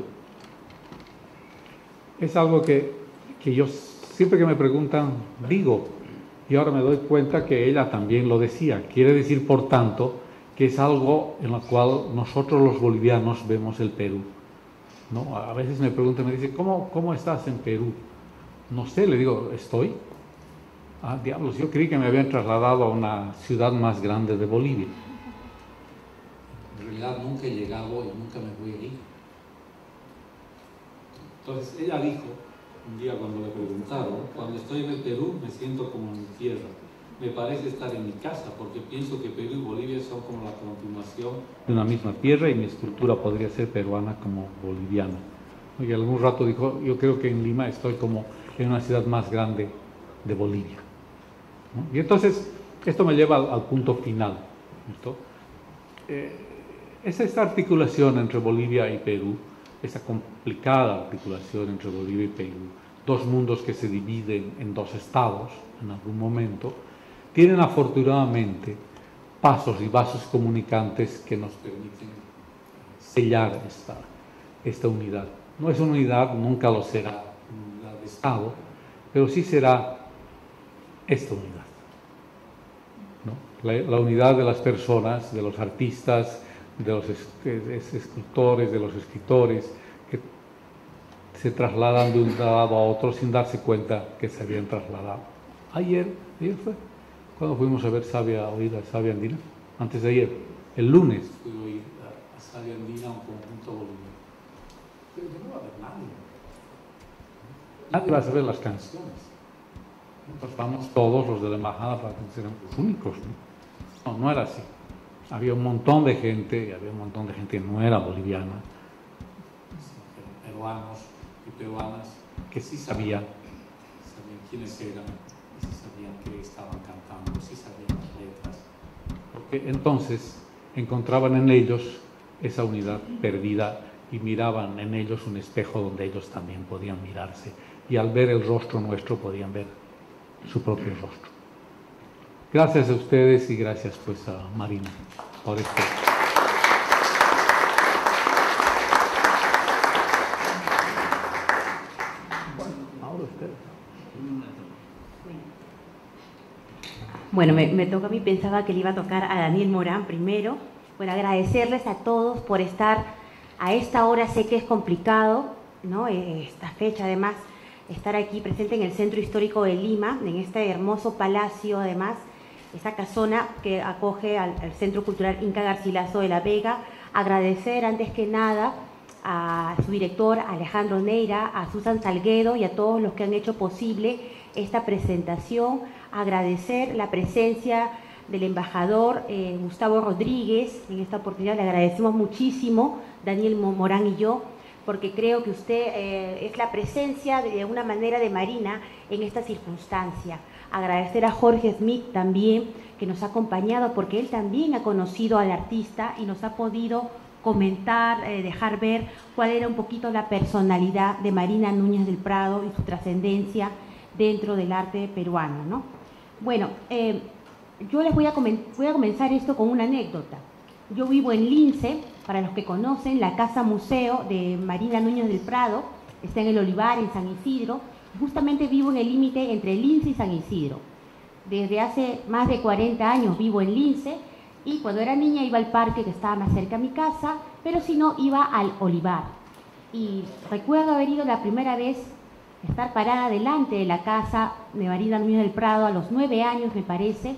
es algo que, que yo siempre que me preguntan, digo, y ahora me doy cuenta que ella también lo decía. Quiere decir, por tanto, que es algo en lo cual nosotros los bolivianos vemos el Perú, ¿no? A veces me preguntan, me dicen, ¿cómo, cómo estás en Perú? No sé, le digo, ¿estoy? Ah, diablos, yo creí que me habían trasladado a una ciudad más grande de Bolivia. En realidad nunca he llegado y nunca me voy a ir. Entonces ella dijo, un día cuando le preguntaron, cuando estoy en el Perú me siento como en mi tierra. Me parece estar en mi casa, porque pienso que Perú y Bolivia son como la continuación de una misma tierra y mi escultura podría ser peruana como boliviana. Y algún rato dijo, yo creo que en Lima estoy como en una ciudad más grande de Bolivia, ¿no? Y entonces, esto me lleva al, al punto final, ¿no? Eh, es esta articulación entre Bolivia y Perú, esa complicada articulación entre Bolivia y Perú, dos mundos que se dividen en dos estados en algún momento, tienen afortunadamente pasos y vasos comunicantes que nos permiten sellar esta, esta unidad. No es una unidad, nunca lo será, una unidad de Estado, pero sí será esta unidad, ¿no? La, la unidad de las personas, de los artistas, de los es, es, escultores, de los escritores, que se trasladan de un lado a otro sin darse cuenta que se habían trasladado. Ayer, ayer fue, cuando fuimos a ver Savia, oír a Savia Andina, antes de ayer, el lunes, fui a oír a, a Savia Andina, un conjunto boliviano. Pero yo no va a ver nadie. Nadie va a saber las canciones. Entonces vamos todos los de la embajada para que sean los únicos. ¿No? No, no era así. Había un montón de gente, y había un montón de gente que no era boliviana, peruanos y peruanas, que sí sabían, sabían quiénes eran, y sí sabían qué estaban cantando, sí sabían las letras. Porque entonces encontraban en ellos esa unidad perdida y miraban en ellos un espejo donde ellos también podían mirarse. Y al ver el rostro nuestro podían ver su propio rostro. Gracias a ustedes y gracias pues a Marina por esto.
Bueno, me, me toca a mí, pensaba que le iba a tocar a Daniel Morán primero. Bueno, agradecerles a todos por estar a esta hora, sé que es complicado, ¿no? Esta fecha además, estar aquí presente en el Centro Histórico de Lima, en este hermoso palacio además, esta casona que acoge al, al Centro Cultural Inca Garcilaso de la Vega. Agradecer antes que nada a su director Alejandro Neira, a Susan Salguedo y a todos los que han hecho posible esta presentación. Agradecer la presencia del embajador eh, Gustavo Rodríguez. En esta oportunidad le agradecemos muchísimo, Daniel Morán y yo, porque creo que usted eh, es la presencia de una manera de Marina en esta circunstancia. Agradecer a Jorge Smith también, que nos ha acompañado, porque él también ha conocido al artista y nos ha podido comentar, eh, dejar ver cuál era un poquito la personalidad de Marina Núñez del Prado y su trascendencia dentro del arte peruano, ¿no? Bueno, eh, yo les voy a, voy a comenzar esto con una anécdota. Yo vivo en Lince, para los que conocen, la casa museo de Marina Núñez del Prado, está en el Olivar, en San Isidro. Justamente vivo en el límite entre Lince y San Isidro. Desde hace más de cuarenta años vivo en Lince, y cuando era niña iba al parque que estaba más cerca a mi casa, pero si no iba al Olivar. Y recuerdo haber ido la primera vez, estar parada delante de la casa de Marina Núñez del Prado a los nueve años me parece,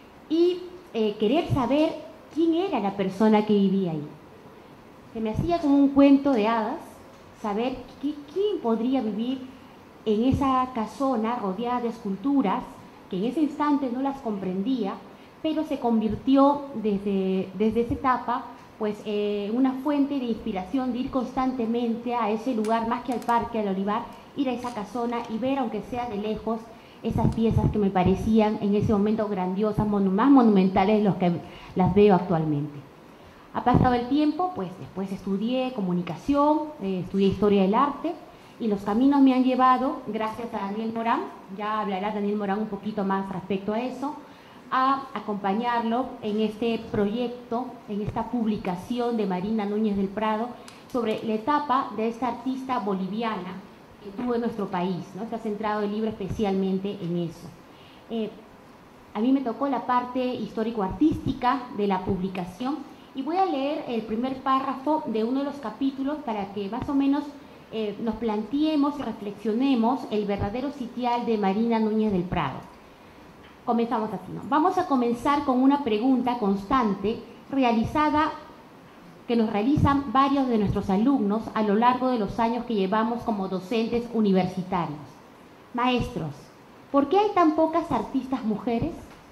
y eh, querer saber quién era la persona que vivía ahí. Se me hacía como un cuento de hadas saber que, quién podría vivir en esa casona rodeada de esculturas, que en ese instante no las comprendía, pero se convirtió desde, desde esa etapa pues eh, una fuente de inspiración de ir constantemente a ese lugar, más que al parque, al Olivar, ir a esa casona y ver, aunque sea de lejos, esas piezas que me parecían en ese momento grandiosas, monu más monumentales de los que las veo actualmente. Ha pasado el tiempo, pues después estudié comunicación, eh, estudié historia del arte, y los caminos me han llevado, gracias a Daniel Morán, ya hablará Daniel Morán un poquito más respecto a eso, a acompañarlo en este proyecto, en esta publicación de Marina Núñez del Prado sobre la etapa de esta artista boliviana que tuvo en nuestro país, ¿no? Está centrado el libro especialmente en eso. Eh, a mí me tocó la parte histórico-artística de la publicación y voy a leer el primer párrafo de uno de los capítulos para que más o menos eh, nos planteemos y reflexionemos el verdadero sitial de Marina Núñez del Prado. Comenzamos así, ¿no? Vamos a comenzar con una pregunta constante realizada, que nos realizan varios de nuestros alumnos a lo largo de los años que llevamos como docentes universitarios. Maestros, ¿por qué hay tan pocas artistas mujeres?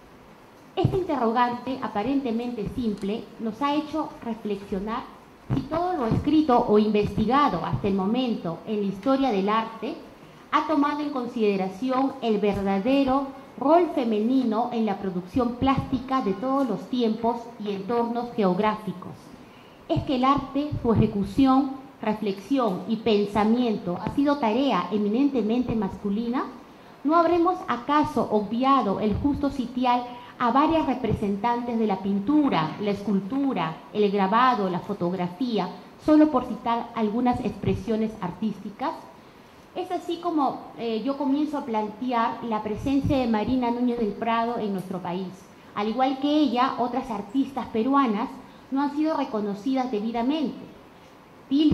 Este interrogante, aparentemente simple, nos ha hecho reflexionar si todo lo escrito o investigado hasta el momento en la historia del arte ha tomado en consideración el verdadero rol femenino en la producción plástica de todos los tiempos y entornos geográficos. ¿Es que el arte, su ejecución, reflexión y pensamiento ha sido tarea eminentemente masculina? ¿No habremos acaso obviado el justo sitial a varias representantes de la pintura, la escultura, el grabado, la fotografía, solo por citar algunas expresiones artísticas? Es así como eh, yo comienzo a plantear la presencia de Marina Núñez del Prado en nuestro país. Al igual que ella, otras artistas peruanas no han sido reconocidas debidamente. Tilsa,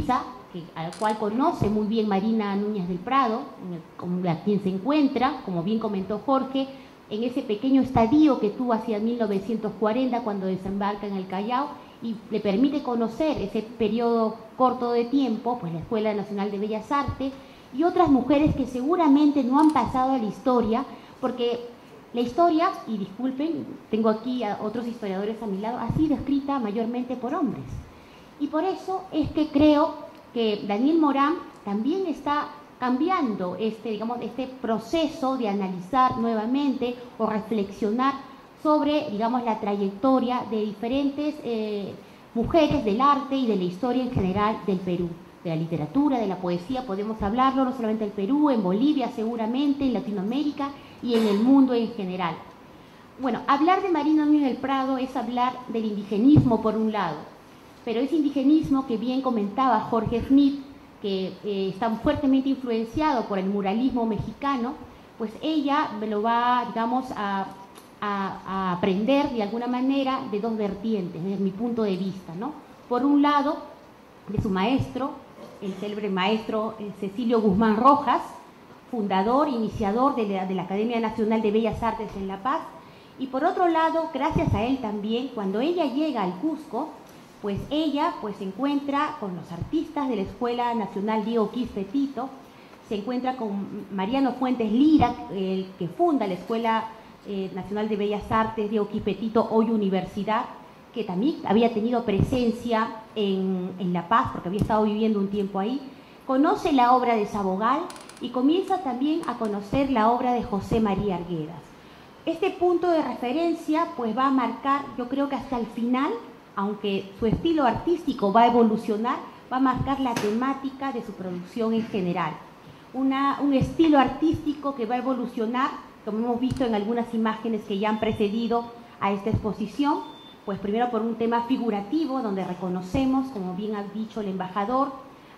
que, al cual conoce muy bien Marina Núñez del Prado, con la quien se encuentra, como bien comentó Jorge, en ese pequeño estadio que tuvo hacia mil novecientos cuarenta cuando desembarca en el Callao, y le permite conocer ese periodo corto de tiempo, pues la Escuela Nacional de Bellas Artes, y otras mujeres que seguramente no han pasado a la historia, porque la historia, y disculpen, tengo aquí a otros historiadores a mi lado, ha sido escrita mayormente por hombres. Y por eso es que creo que Daniel Morán también está cambiando este, digamos, este proceso de analizar nuevamente o reflexionar sobre, digamos, la trayectoria de diferentes eh, mujeres del arte y de la historia en general del Perú, de la literatura, de la poesía, podemos hablarlo no solamente en Perú, en Bolivia seguramente, en Latinoamérica y en el mundo en general. Bueno, hablar de Marina Núñez del Prado es hablar del indigenismo por un lado, pero ese indigenismo que bien comentaba Jorge Smith, que eh, está fuertemente influenciado por el muralismo mexicano, pues ella lo va, digamos, a, a, a aprender de alguna manera de dos vertientes, desde mi punto de vista, ¿no? Por un lado, de su maestro, el célebre maestro Cecilio Guzmán Rojas, fundador, iniciador de la, de la Academia Nacional de Bellas Artes en La Paz, y por otro lado, gracias a él también, cuando ella llega al Cusco, pues ella pues, se encuentra con los artistas de la Escuela Nacional Diego Quispe-Tito, se encuentra con Mariano Fuentes Lira, el que funda la Escuela eh, Nacional de Bellas Artes Diego Quispe-Tito, hoy Universidad, que también había tenido presencia en, en La Paz, porque había estado viviendo un tiempo ahí, conoce la obra de Sabogal y comienza también a conocer la obra de José María Arguedas. Este punto de referencia pues va a marcar, yo creo que hasta el final, aunque su estilo artístico va a evolucionar, va a marcar la temática de su producción en general. Una, un estilo artístico que va a evolucionar, como hemos visto en algunas imágenes que ya han precedido a esta exposición, pues primero por un tema figurativo, donde reconocemos, como bien ha dicho el embajador,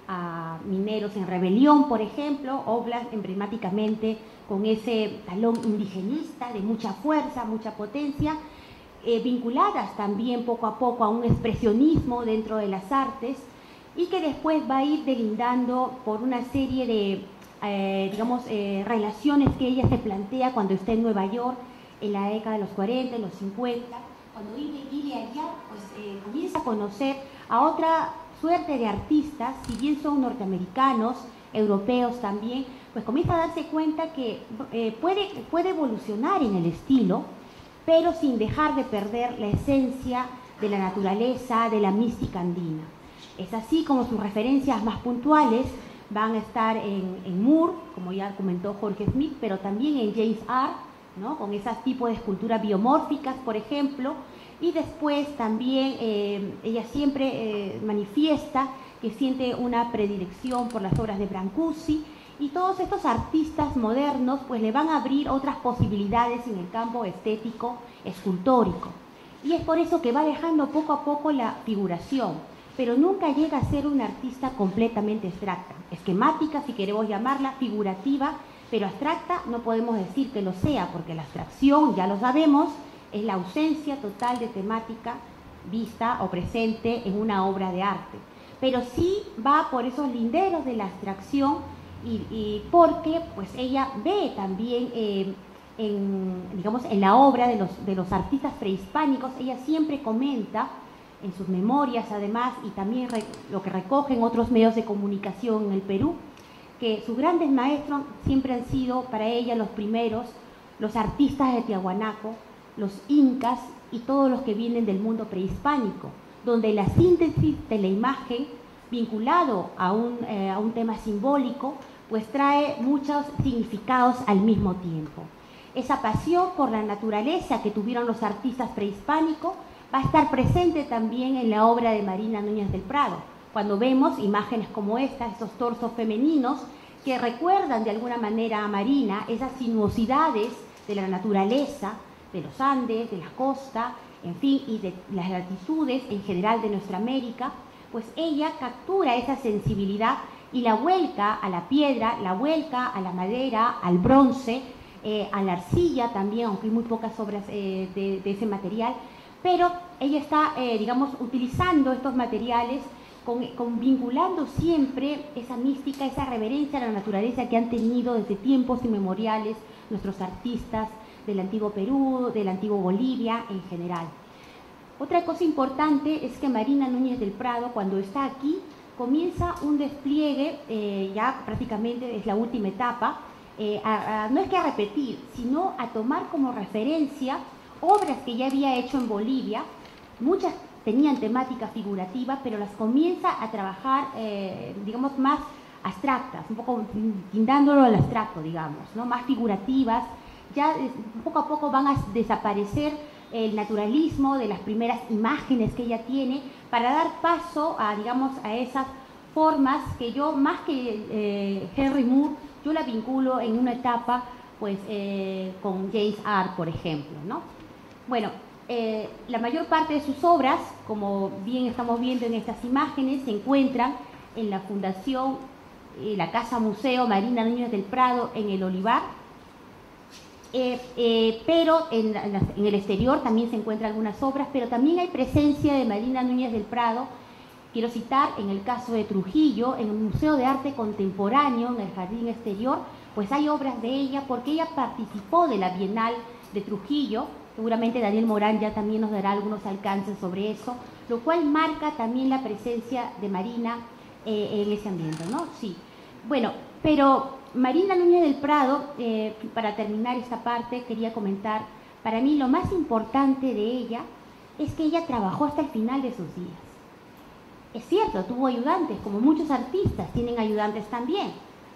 a Mineros en Rebelión, por ejemplo, obras emblemáticamente con ese talón indigenista de mucha fuerza, mucha potencia, Eh, vinculadas también poco a poco a un expresionismo dentro de las artes y que después va a ir delindando por una serie de, eh, digamos, eh, relaciones que ella se plantea cuando está en Nueva York en la década de los cuarenta, en los cincuenta, cuando vive, vive allá, pues eh, comienza a conocer a otra suerte de artistas, si bien son norteamericanos, europeos también, pues comienza a darse cuenta que eh, puede, puede evolucionar en el estilo, pero sin dejar de perder la esencia de la naturaleza, de la mística andina. Es así como sus referencias más puntuales van a estar en, en Moore, como ya comentó Jorge Smith, pero también en James Art, ¿no? Con esos tipos de esculturas biomórficas, por ejemplo, y después también eh, ella siempre eh, manifiesta que siente una predilección por las obras de Brancusi, y todos estos artistas modernos pues le van a abrir otras posibilidades en el campo estético, escultórico. Y es por eso que va dejando poco a poco la figuración, pero nunca llega a ser una artista completamente abstracta, esquemática si queremos llamarla, figurativa, pero abstracta no podemos decir que lo sea, porque la abstracción, ya lo sabemos, es la ausencia total de temática vista o presente en una obra de arte. Pero sí va por esos linderos de la abstracción, Y, y porque pues ella ve también eh, en, digamos, en la obra de los, de los artistas prehispánicos, ella siempre comenta en sus memorias además, y también re, lo que recogen otros medios de comunicación en el Perú, que sus grandes maestros siempre han sido para ella los primeros, los artistas de Tiahuanaco, los incas y todos los que vienen del mundo prehispánico, donde la síntesis de la imagen vinculado a un, eh, a un tema simbólico pues trae muchos significados al mismo tiempo. Esa pasión por la naturaleza que tuvieron los artistas prehispánicos va a estar presente también en la obra de Marina Núñez del Prado, cuando vemos imágenes como esta, esos torsos femeninos que recuerdan de alguna manera a Marina, esas sinuosidades de la naturaleza, de los Andes, de la costa, en fin, y de las latitudes en general de nuestra América, pues ella captura esa sensibilidad y la vuelca a la piedra, la vuelca a la madera, al bronce, eh, a la arcilla también, aunque hay muy pocas obras eh, de, de ese material, pero ella está, eh, digamos, utilizando estos materiales con, con vinculando siempre esa mística, esa reverencia a la naturaleza que han tenido desde tiempos inmemoriales nuestros artistas del antiguo Perú, del antiguo Bolivia en general. Otra cosa importante es que Marina Núñez del Prado, cuando está aquí, comienza un despliegue, eh, ya prácticamente es la última etapa, eh, a, a, no es que a repetir, sino a tomar como referencia obras que ya había hecho en Bolivia. Muchas tenían temática figurativa, pero las comienza a trabajar, eh, digamos, más abstractas, un poco guindándolo al abstracto, digamos, ¿no? Más figurativas. Ya poco a poco van a desaparecer el naturalismo de las primeras imágenes que ella tiene para dar paso a, digamos, a esas formas que yo, más que eh, Henry Moore, yo la vinculo en una etapa, pues, eh, con James Art, por ejemplo, ¿no? Bueno, eh, la mayor parte de sus obras, como bien estamos viendo en estas imágenes, se encuentran en la Fundación, eh, la Casa Museo Marina Núñez del Prado en el Olivar. Eh, eh, pero en, en, en el exterior también se encuentran algunas obras, pero también hay presencia de Marina Núñez del Prado. Quiero citar, en el caso de Trujillo, en el Museo de Arte Contemporáneo, en el Jardín Exterior, pues hay obras de ella, porque ella participó de la Bienal de Trujillo. Seguramente Daniel Morán ya también nos dará algunos alcances sobre eso, lo cual marca también la presencia de Marina eh, en ese ambiente, ¿no? Sí. Bueno, pero Marina Núñez del Prado, eh, para terminar esta parte, quería comentar, para mí lo más importante de ella es que ella trabajó hasta el final de sus días. Es cierto, tuvo ayudantes, como muchos artistas tienen ayudantes también.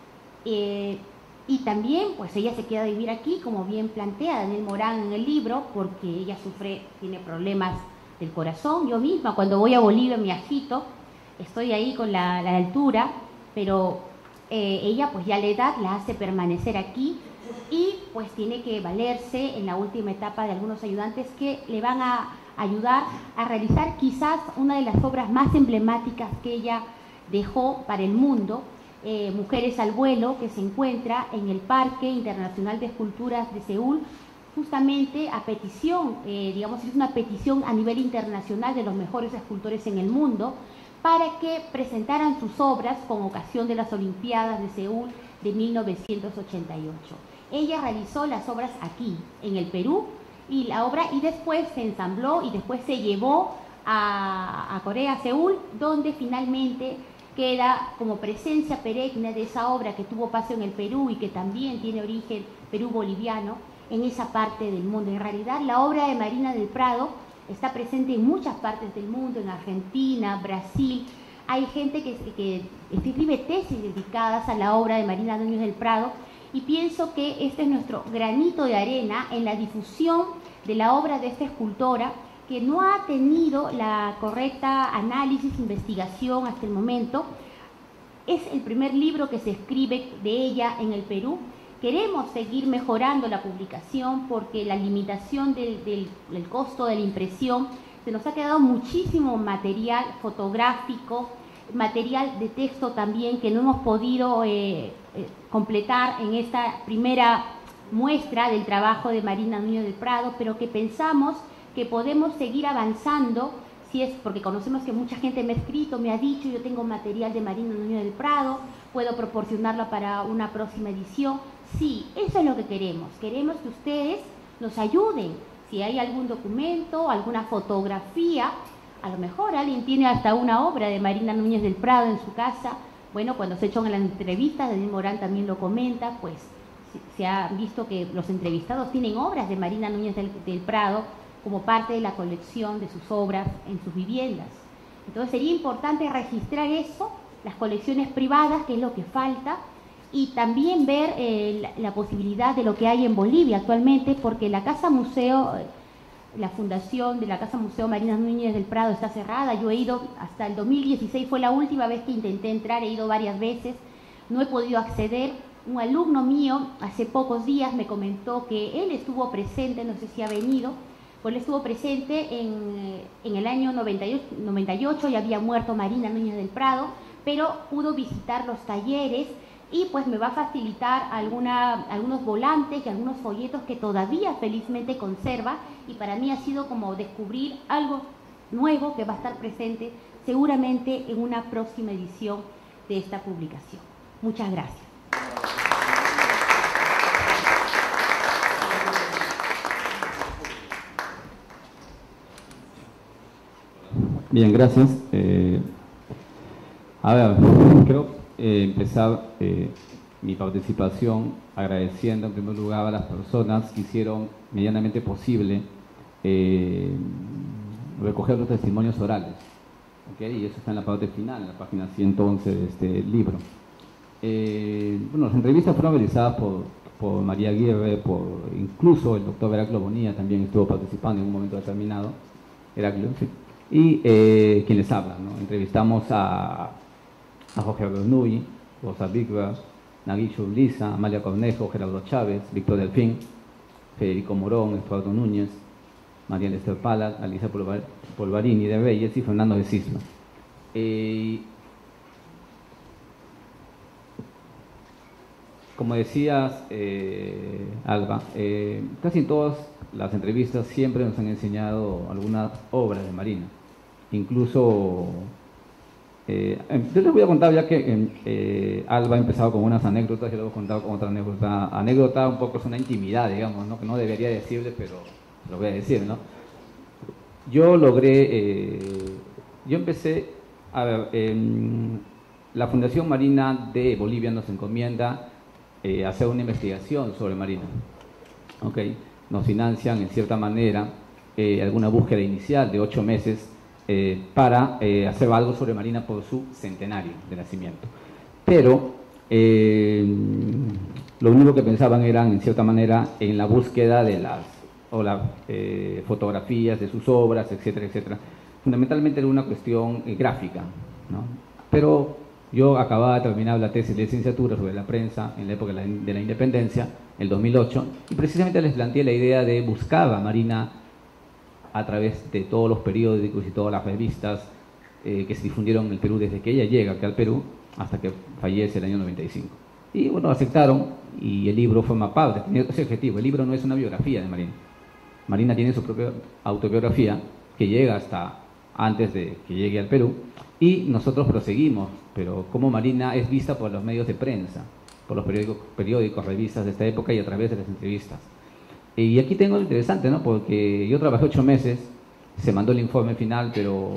Eh, y también, pues ella se queda a vivir aquí, como bien plantea Daniel Morán en el libro, porque ella sufre, tiene problemas del corazón. Yo misma, cuando voy a Bolivia, me agito, estoy ahí con la, la altura, pero eh, ella, pues ya la edad la hace permanecer aquí y pues tiene que valerse en la última etapa de algunos ayudantes que le van a ayudar a realizar quizás una de las obras más emblemáticas que ella dejó para el mundo, eh, Mujeres al Vuelo, que se encuentra en el Parque Internacional de Esculturas de Seúl, justamente a petición, eh, digamos, es una petición a nivel internacional de los mejores escultores en el mundo, para que presentaran sus obras con ocasión de las Olimpiadas de Seúl de mil novecientos ochenta y ocho. Ella realizó las obras aquí, en el Perú, y la obra y después se ensambló y después se llevó a, a Corea, a Seúl, donde finalmente queda como presencia perenne de esa obra que tuvo paso en el Perú y que también tiene origen perú-boliviano en esa parte del mundo. En realidad, la obra de Marina del Prado está presente en muchas partes del mundo, en Argentina, Brasil. Hay gente que, que escribe tesis dedicadas a la obra de Marina Núñez del Prado, y pienso que este es nuestro granito de arena en la difusión de la obra de esta escultora, que no ha tenido la correcta análisis, investigación hasta el momento. Es el primer libro que se escribe de ella en el Perú. Queremos seguir mejorando la publicación porque la limitación del, del, del costo de la impresión, se nos ha quedado muchísimo material fotográfico, material de texto también que no hemos podido eh, eh, completar en esta primera muestra del trabajo de Marina Núñez del Prado, pero que pensamos que podemos seguir avanzando, si es porque conocemos que mucha gente me ha escrito, me ha dicho, yo tengo material de Marina Núñez del Prado, puedo proporcionarlo para una próxima edición. Sí, eso es lo que queremos. Queremos que ustedes nos ayuden. Si hay algún documento, alguna fotografía, a lo mejor alguien tiene hasta una obra de Marina Núñez del Prado en su casa. Bueno, cuando se echan en las entrevistas, Daniel Morán también lo comenta, pues se ha visto que los entrevistados tienen obras de Marina Núñez del, del Prado como parte de la colección de sus obras en sus viviendas. Entonces sería importante registrar eso, las colecciones privadas, que es lo que falta, y también ver eh, la, la posibilidad de lo que hay en Bolivia actualmente, porque la Casa Museo, la fundación de la Casa Museo Marina Núñez del Prado está cerrada. Yo he ido hasta el dos mil dieciséis, fue la última vez que intenté entrar, he ido varias veces, no he podido acceder. Un alumno mío hace pocos días me comentó que él estuvo presente, no sé si ha venido, pues él estuvo presente en, en el año noventa y ocho, ya había muerto Marina Núñez del Prado, pero pudo visitar los talleres y pues me va a facilitar alguna, algunos volantes y algunos folletos que todavía felizmente conserva, y para mí ha sido como descubrir algo nuevo que va a estar presente seguramente en una próxima edición de esta publicación. Muchas gracias.
Bien, gracias. Eh, a ver, creo eh, empezar eh, mi participación agradeciendo en primer lugar a las personas que hicieron medianamente posible eh, recoger los testimonios orales. ¿Okay? Y eso está en la parte final, en la página ciento once de este libro. Eh, bueno, las entrevistas fueron realizadas por, por María Aguirre, por incluso el doctor Heraclio Bonilla también estuvo participando en un momento determinado. Heraclio, sí. Y eh, quien les habla, ¿no? Entrevistamos a, a Jorge Bernoulli, Rosa Bigler, Naguillo Uliza, Amalia Cornejo, Gerardo Chávez, Víctor Delfín, Federico Morón, Estuardo Núñez, María Lester Pala, Alicia Polvar, Polvarini de Reyes y Fernando de Cisma. Eh, como decías, eh, Alba, eh, casi en todas las entrevistas siempre nos han enseñado algunas obras de Marina. Incluso, eh, yo les voy a contar, ya que eh, Alba ha empezado con unas anécdotas, yo les voy a contar con otra anécdota. Anécdota un poco es una intimidad, digamos, ¿no? Que no debería decirle, pero lo voy a decir, ¿no? Yo logré, eh, yo empecé, a ver, eh, la Fundación Marina de Bolivia nos encomienda eh, hacer una investigación sobre Marina, ¿ok? Nos financian en cierta manera eh, alguna búsqueda inicial de ocho meses eh, para eh, hacer algo sobre Marina por su centenario de nacimiento. Pero eh, lo único que pensaban eran, en cierta manera, en la búsqueda de las o las eh, fotografías de sus obras, etcétera, etcétera. Fundamentalmente era una cuestión eh, gráfica, ¿no? Pero yo acababa de terminar la tesis de licenciatura sobre la prensa en la época de la, de la independencia, el dos mil ocho, y precisamente les planteé la idea de buscar a Marina a través de todos los periódicos y todas las revistas eh, que se difundieron en el Perú desde que ella llega aquí al Perú hasta que fallece el año noventa y cinco. Y bueno, aceptaron y el libro forma parte, tiene ese objetivo. El libro no es una biografía de Marina. Marina tiene su propia autobiografía que llega hasta antes de que llegue al Perú y nosotros proseguimos, pero como Marina es vista por los medios de prensa, por los periódicos, periódicos, revistas de esta época y a través de las entrevistas. Y aquí tengo lo interesante, ¿no? Porque yo trabajé ocho meses, se mandó el informe final, pero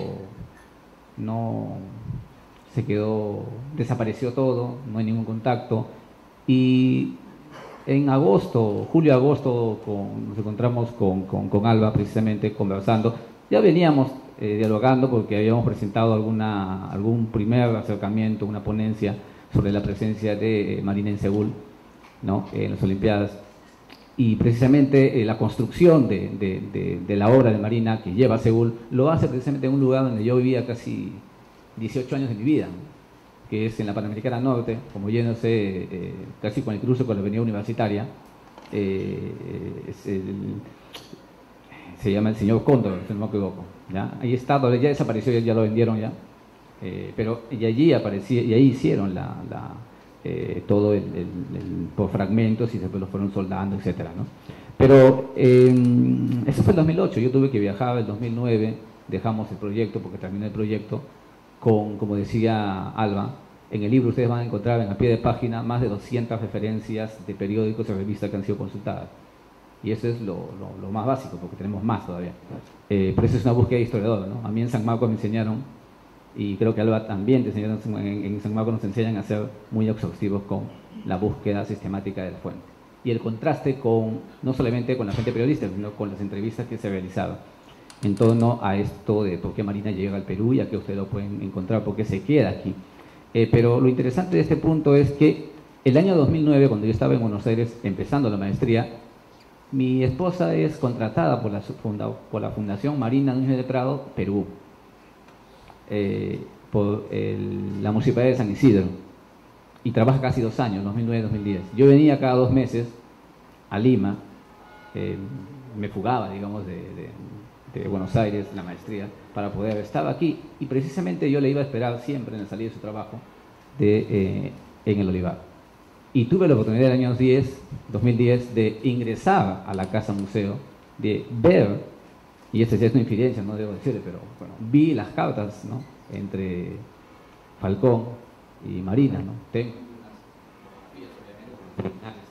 no se quedó, desapareció todo, no hay ningún contacto. Y en agosto, julio-agosto, nos encontramos con, con, con Alba precisamente conversando. Ya veníamos eh, dialogando porque habíamos presentado alguna, algún primer acercamiento, una ponencia sobre la presencia de eh, Marina en Seúl, ¿no? eh, en las Olimpiadas. Y precisamente eh, la construcción de, de, de, de la obra de Marina que lleva a Seúl lo hace precisamente en un lugar donde yo vivía casi dieciocho años de mi vida, que es en la Panamericana Norte, como yéndose eh, casi con el cruce con la avenida Universitaria. Eh, es el, se llama el señor Cóndor, si no me equivoco, ¿ya? Ahí está, ya desapareció, ya, ya lo vendieron ya, eh, pero y allí aparecía, y ahí hicieron la, la, eh, todo el, el, el, por fragmentos y después lo fueron soldando, etcétera, ¿no? Pero eh, eso fue el dos mil ocho, yo tuve que viajar el dos mil nueve, dejamos el proyecto porque terminé el proyecto con, como decía Alba, en el libro ustedes van a encontrar en a pie de página más de doscientas referencias de periódicos y revistas que han sido consultadas. Y eso es lo, lo, lo más básico, porque tenemos más todavía. Eh, pero eso es una búsqueda de historiador, ¿no? A mí en San Marcos me enseñaron, y creo que Alba también te enseñaron, en, en San Marcos nos enseñan a ser muy exhaustivos con la búsqueda sistemática de la fuente. Y el contraste con, no solamente con la gente periodista, sino con las entrevistas que se realizaban en torno a esto de por qué Marina llega al Perú y a qué ustedes lo pueden encontrar, por qué se queda aquí. Eh, pero lo interesante de este punto es que el año dos mil nueve, cuando yo estaba en Buenos Aires empezando la maestría, mi esposa es contratada por la, por la Fundación Marina Núñez del Prado, Perú, eh, por el, la Municipalidad de San Isidro, y trabaja casi dos años, dos mil nueve a dos mil diez. Yo venía cada dos meses a Lima, eh, me fugaba, digamos, de, de, de Buenos Aires, la maestría, para poder estar aquí, y precisamente yo le iba a esperar siempre en la salida de su trabajo de, eh, en el Olivar. Y tuve la oportunidad en el año diez, dos mil diez de ingresar a la Casa Museo, de ver y esta es una infidencia, no debo decirle, pero bueno, vi las cartas, ¿no?, entre Falcón y Marina, ¿no? Tengo unas fotografías, obviamente, porque los originales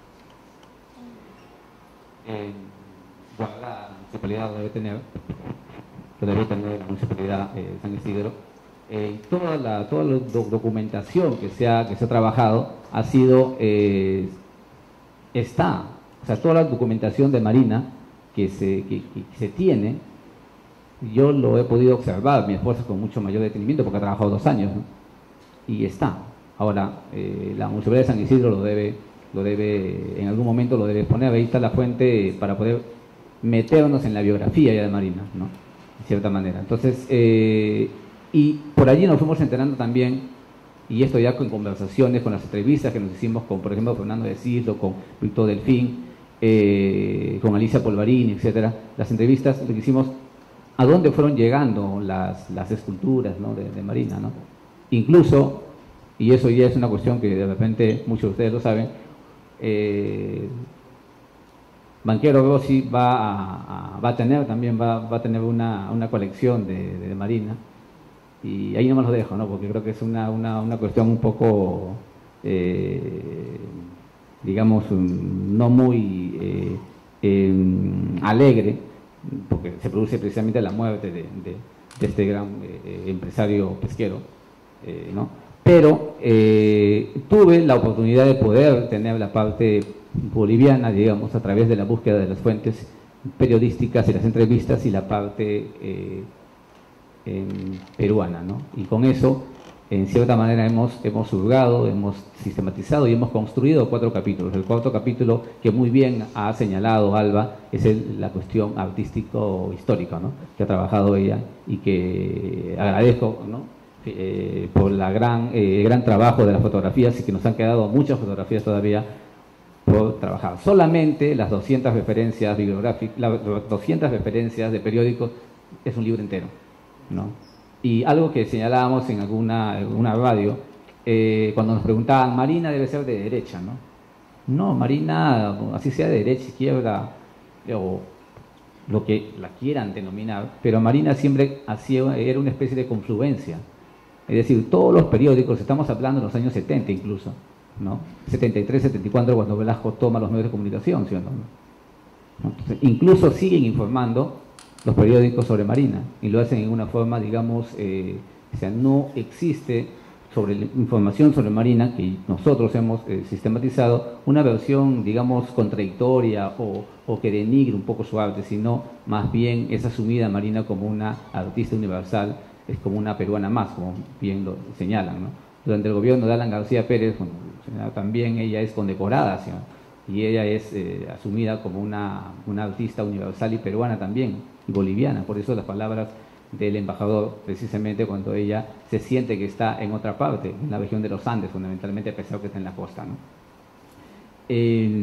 están eh, guardadas, la municipalidad lo debe tener, lo debe tener la municipalidad de eh, San Isidro. Eh, toda la toda la do documentación que se ha, que se ha trabajado ha sido, eh, está, o sea, toda la documentación de Marina que se, que, que se tiene, yo lo he podido observar, mi esposa con mucho mayor detenimiento porque ha trabajado dos años, ¿no?, y está. Ahora, eh, la Municipalidad de San Isidro lo debe, lo debe, en algún momento lo debe poner, ahí está la fuente para poder meternos en la biografía ya de Marina, ¿no?, de cierta manera. Entonces, eh, y por allí nos fuimos enterando también, y esto ya con conversaciones, con las entrevistas que nos hicimos con, por ejemplo, Fernando de Cislo, con Víctor Delfín, eh, con Alicia Polvarini, etcétera, las entrevistas, lo que hicimos, a dónde fueron llegando las, las esculturas, ¿no?, de, de Marina, ¿no? Incluso, y eso ya es una cuestión que de repente muchos de ustedes lo saben, eh, Banquero Rossi va a, a, va a tener también va, va a tener una, una colección de, de, de Marina, y ahí no me los dejo, ¿no?, porque creo que es una, una, una cuestión un poco, eh, digamos, un, no muy eh, eh, alegre, porque se produce precisamente la muerte de, de, de este gran eh, empresario pesquero, eh, ¿no? Pero eh, tuve la oportunidad de poder tener la parte boliviana, digamos, a través de la búsqueda de las fuentes periodísticas y las entrevistas, y la parte eh, en, peruana, ¿no? Y con eso, en cierta manera, hemos, hemos hurgado, hemos sistematizado y hemos construido cuatro capítulos. El cuarto capítulo, que muy bien ha señalado Alba, es el, la cuestión artístico-histórica, ¿no?, que ha trabajado ella, y que agradezco, ¿no?, eh, por la gran, eh, gran trabajo de las fotografías, y que nos han quedado muchas fotografías todavía por trabajar. Solamente las doscientas referencias bibliográficas, las doscientas referencias de periódicos, es un libro entero, ¿no? Y algo que señalábamos en alguna, alguna radio, eh, cuando nos preguntaban, Marina debe ser de derecha, ¿no? No, Marina, así sea de derecha, izquierda, o lo que la quieran denominar, pero Marina siempre hacía, era una especie de confluencia. Es decir, todos los periódicos, estamos hablando de los años setenta incluso, ¿no?, setenta y tres, setenta y cuatro, cuando Velasco toma los medios de comunicación, ¿sí o no? Entonces, incluso siguen informando los periódicos sobre Marina, y lo hacen en una forma, digamos, eh, o sea, no existe sobre la información sobre Marina, que nosotros hemos eh, sistematizado, una versión, digamos, contradictoria o, o que denigre un poco su arte, sino más bien es asumida Marina como una artista universal, es como una peruana más, como bien lo señalan, ¿no? Durante el gobierno de Alan García Pérez, bueno, también ella es condecorada, ¿sí?, y ella es eh, asumida como una, una artista universal y peruana también, y boliviana. Por eso las palabras del embajador, precisamente cuando ella se siente que está en otra parte, en la región de los Andes, fundamentalmente, a pesar de que está en la costa, ¿no? Eh,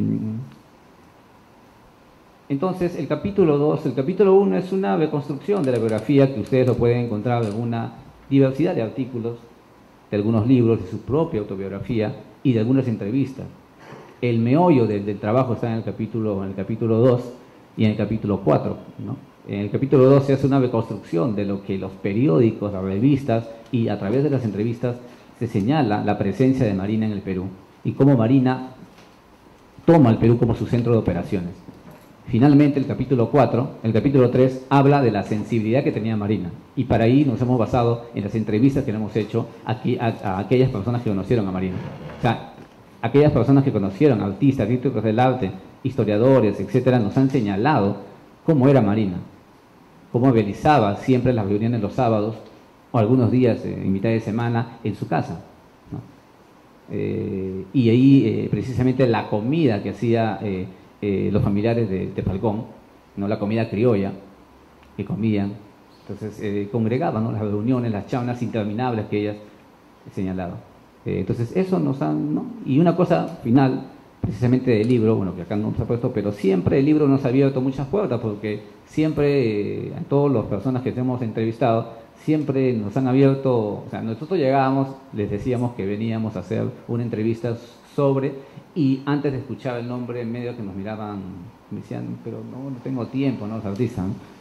entonces, el capítulo dos, el capítulo uno es una reconstrucción de la biografía, que ustedes lo pueden encontrar en una diversidad de artículos, de algunos libros, de su propia autobiografía y de algunas entrevistas. El meollo del, del trabajo está en el capítulo, en el capítulo dos y en el capítulo cuatro, ¿no? En el capítulo dos se hace una reconstrucción de lo que los periódicos, las revistas y a través de las entrevistas se señala la presencia de Marina en el Perú y cómo Marina toma el Perú como su centro de operaciones. Finalmente, el capítulo cuatro, el capítulo tres, habla de la sensibilidad que tenía Marina, y para ahí nos hemos basado en las entrevistas que le hemos hecho aquí a, a aquellas personas que conocieron a Marina. O sea, aquellas personas que conocieron, artistas, críticos del arte, historiadores, etcétera, nos han señalado cómo era Marina, cómo realizaba siempre las reuniones los sábados o algunos días eh, en mitad de semana en su casa, ¿no? Eh, y ahí eh, precisamente la comida que hacía eh, eh, los familiares de, de Falcón, no, la comida criolla que comían, entonces eh, congregaban, ¿no?, las reuniones, las charlas interminables que ellas señalaban. Eh, entonces eso nos han, ¿no? Y una cosa final, precisamente del libro, bueno, que acá no se ha puesto, pero siempre el libro nos ha abierto muchas puertas, porque siempre, eh, a todas las personas que hemos entrevistado, siempre nos han abierto, o sea, nosotros llegábamos, les decíamos que veníamos a hacer una entrevista sobre, y antes de escuchar el nombre, en medio que nos miraban, me decían, pero no, no tengo tiempo, ¿no?, los artistas, ¿no?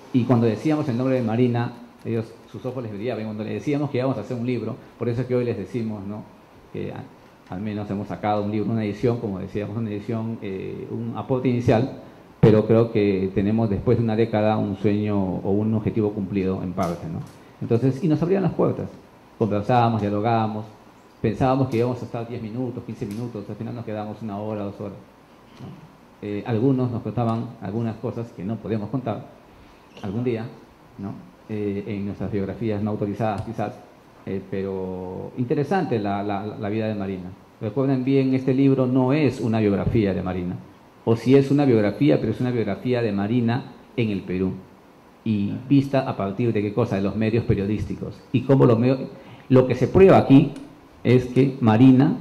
Y cuando decíamos el nombre de Marina, ellos, sus ojos les brillaban. Cuando les decíamos que íbamos a hacer un libro, por eso es que hoy les decimos, ¿no?, que a, al menos hemos sacado un libro, una edición, como decíamos, una edición, eh, un aporte inicial, pero creo que tenemos después de una década un sueño o un objetivo cumplido en parte, ¿no? Entonces, y nos abrían las puertas, conversábamos, dialogábamos, pensábamos que íbamos a estar diez minutos, quince minutos, al final nos quedamos una hora, dos horas, ¿no? Eh, algunos nos contaban algunas cosas que no podemos contar algún día, ¿no?, eh, en nuestras biografías no autorizadas quizás, eh, pero interesante la, la, la vida de Marina. Recuerden bien, este libro no es una biografía de Marina, o si es una biografía, pero es una biografía de Marina en el Perú, y vista a partir de qué cosa, de los medios periodísticos, y cómo los medios, lo que se prueba aquí es que Marina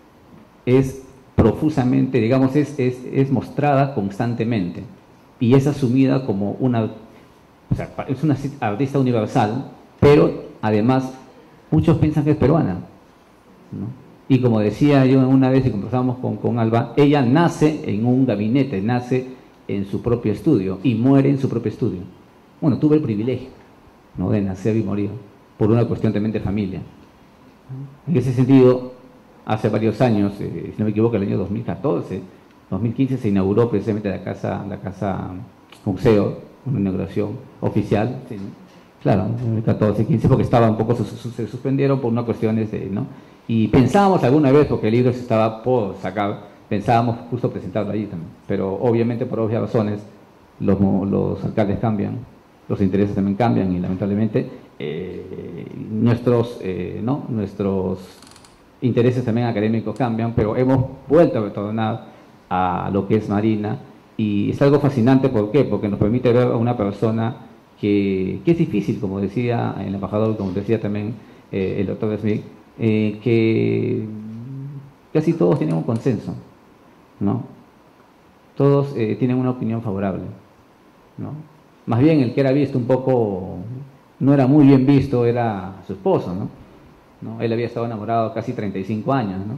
es profusamente, digamos, es, es, es mostrada constantemente, y es asumida como una, o sea, es una artista universal, pero además muchos piensan que es peruana, ¿no? Y como decía yo una vez y conversamos con, con Alba, ella nace en un gabinete, nace en su propio estudio y muere en su propio estudio. Bueno, tuve el privilegio, ¿no?, de nacer y morir por una cuestión también de familia. En ese sentido, hace varios años, eh, si no me equivoco, el año dos mil catorce, dos mil quince se inauguró precisamente la casa, la casa museo, una inauguración oficial, ¿sí? Claro, en dos mil catorce, quince, porque estaba un poco, se, se suspendieron por unas cuestiones de, ¿no? Y pensábamos alguna vez, porque el libro se estaba por sacar, pensábamos justo presentarlo allí también, pero obviamente por obvias razones los, los alcaldes cambian, los intereses también cambian y lamentablemente eh, nuestros, eh, ¿no? nuestros intereses también académicos cambian, pero hemos vuelto a retornar a lo que es Marina y es algo fascinante. ¿Por qué? Porque nos permite ver a una persona que, que es difícil, como decía el embajador, como decía también eh, el doctor Smith, Eh, que casi todos tienen un consenso, ¿no? Todos eh, tienen una opinión favorable, ¿no? Más bien el que era visto un poco, no era muy bien visto, era su esposo, ¿no? ¿No? Él había estado enamorado casi treinta y cinco años, ¿no?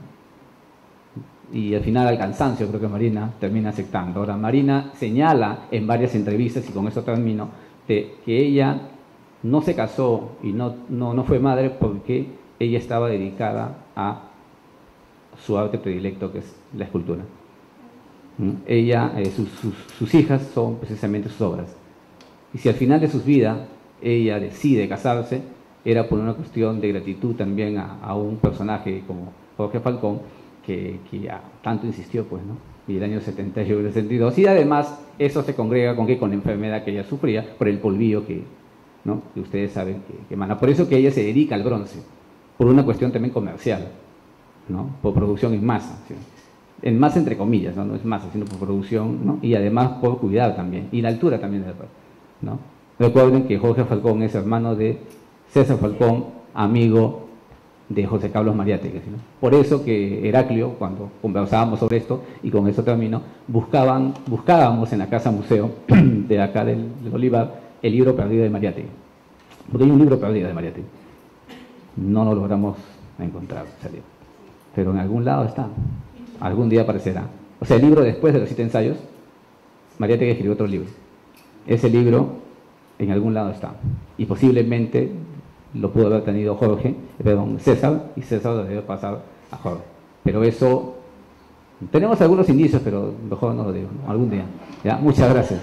Y al final, al cansancio, creo que Marina termina aceptando. Ahora, Marina señala en varias entrevistas, y con eso termino, de que ella no se casó y no, no, no fue madre porque ella estaba dedicada a su arte predilecto, que es la escultura. ¿Mm? Ella, eh, sus, sus, sus hijas son precisamente sus obras. Y si al final de sus vidas ella decide casarse, era por una cuestión de gratitud también a, a un personaje como Jorge Falcón, que, que ya tanto insistió, pues, ¿no? Y el año setenta y uno, setenta y dos, y además eso se congrega con que con la enfermedad que ella sufría por el polvillo que, ¿no?, que ustedes saben que, que emana. Por eso que ella se dedica al bronce, por una cuestión también comercial, ¿no?, por producción en masa, ¿sí? En masa entre comillas, ¿no? No es masa, sino por producción, ¿no? Y además por cuidar también, y la altura también, ¿no? Recuerden que Jorge Falcón es hermano de César Falcón, amigo de José Carlos Mariátegui, ¿no? Por eso que Heraclio, cuando conversábamos sobre esto, y con eso termino, buscaban, buscábamos en la casa museo de acá del, del Bolívar el libro perdido de Mariátegui, porque hay un libro perdido de Mariátegui. No lo logramos encontrar, salió. Pero en algún lado está, algún día aparecerá. O sea, el libro después de los siete ensayos, Mariátegui escribió otro libro. Ese libro en algún lado está, y posiblemente lo pudo haber tenido Jorge, perdón, César, y César lo debe pasar a Jorge. Pero eso, tenemos algunos indicios, pero mejor no lo digo, ¿no? Algún día. ¿Ya? Muchas gracias.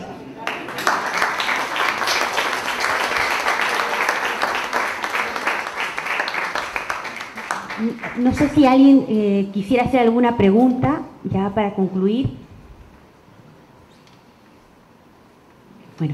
No sé si alguien eh, quisiera hacer alguna pregunta, ya para concluir. Bueno.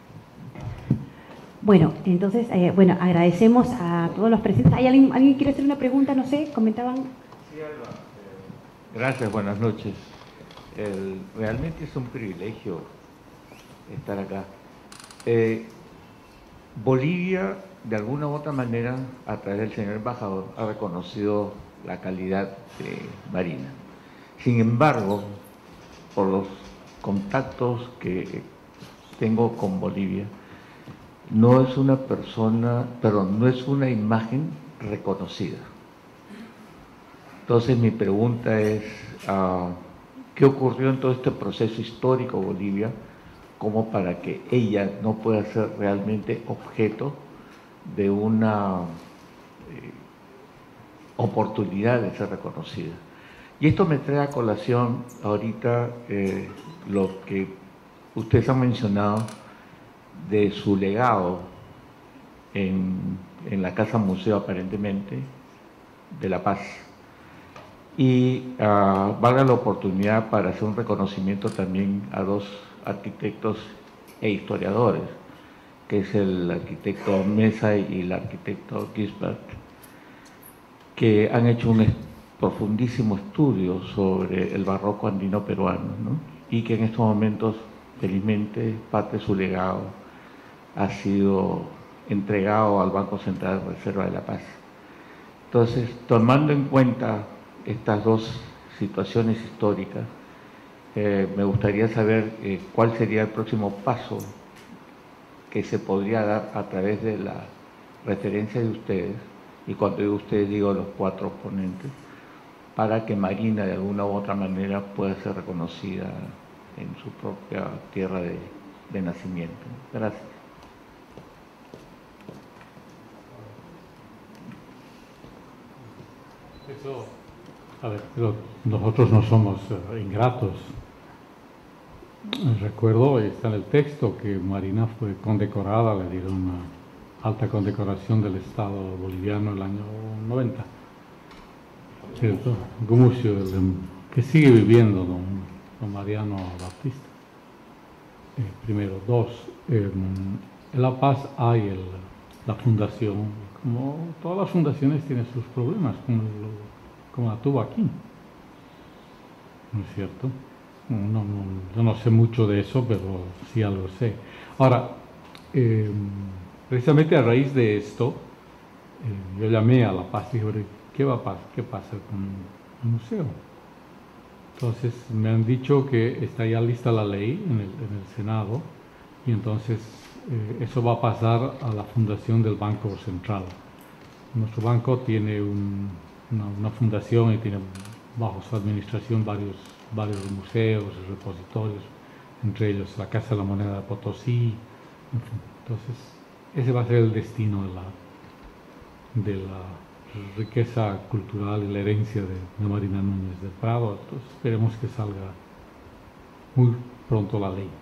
Bueno, entonces, eh, bueno, agradecemos a todos los presentes. ¿Hay alguien, alguien quiere hacer una pregunta? No sé, comentaban.
Sí, Alba. Gracias, buenas noches. El, realmente es un privilegio estar acá. Eh, Bolivia, de alguna u otra manera, a través del señor embajador, ha reconocido la calidad de Marina. Sin embargo, por los contactos que tengo con Bolivia, no es una persona, perdón, no es una imagen reconocida. Entonces mi pregunta es, uh, ¿qué ocurrió en todo este proceso histórico Bolivia como para que ella no pueda ser realmente objeto de una eh, oportunidad de ser reconocida. Y esto me trae a colación ahorita eh, lo que ustedes han mencionado de su legado en, en la Casa Museo, aparentemente, de La Paz. Y uh, valga la oportunidad para hacer un reconocimiento también a dos arquitectos e historiadores, que es el arquitecto Mesa y el arquitecto Gisbert, que han hecho un profundísimo estudio sobre el barroco andino peruano, ¿no? Y que en estos momentos, felizmente, parte de su legado ha sido entregado al Banco Central de Reserva de La Paz. Entonces, tomando en cuenta estas dos situaciones históricas, eh, me gustaría saber eh, cuál sería el próximo paso que se podría dar a través de la referencia de ustedes, y cuando digo ustedes digo los cuatro ponentes, para que Marina de alguna u otra manera pueda ser reconocida en su propia tierra de, de nacimiento. Gracias.
Eso, a ver, pero nosotros no somos uh, ingratos. Recuerdo, está en el texto, que Marina fue condecorada, le dieron una alta condecoración del Estado boliviano el año noventa. ¿Cierto? Gumucio, el, que sigue viviendo don, don Mariano Baptista. Eh, primero. Dos, eh, en La Paz hay el, la fundación. Como todas las fundaciones tienen sus problemas, como, lo, como la tuvo aquí. ¿No es cierto? No, no, yo no sé mucho de eso, pero sí algo sé. Ahora, eh, precisamente a raíz de esto, eh, yo llamé a La Paz y dije, ¿qué va a pasar? ¿Qué pasa con el museo? Entonces me han dicho que está ya lista la ley en el, en el Senado, y entonces eh, eso va a pasar a la fundación del Banco Central. Nuestro banco tiene un, una, una fundación y tiene bajo su administración varios, varios museos, repositorios, entre ellos la Casa de la Moneda de Potosí. En fin, entonces ese va a ser el destino de la, de la riqueza cultural y la herencia de, de Marina Núñez del Prado. Entonces esperemos que salga muy pronto la ley.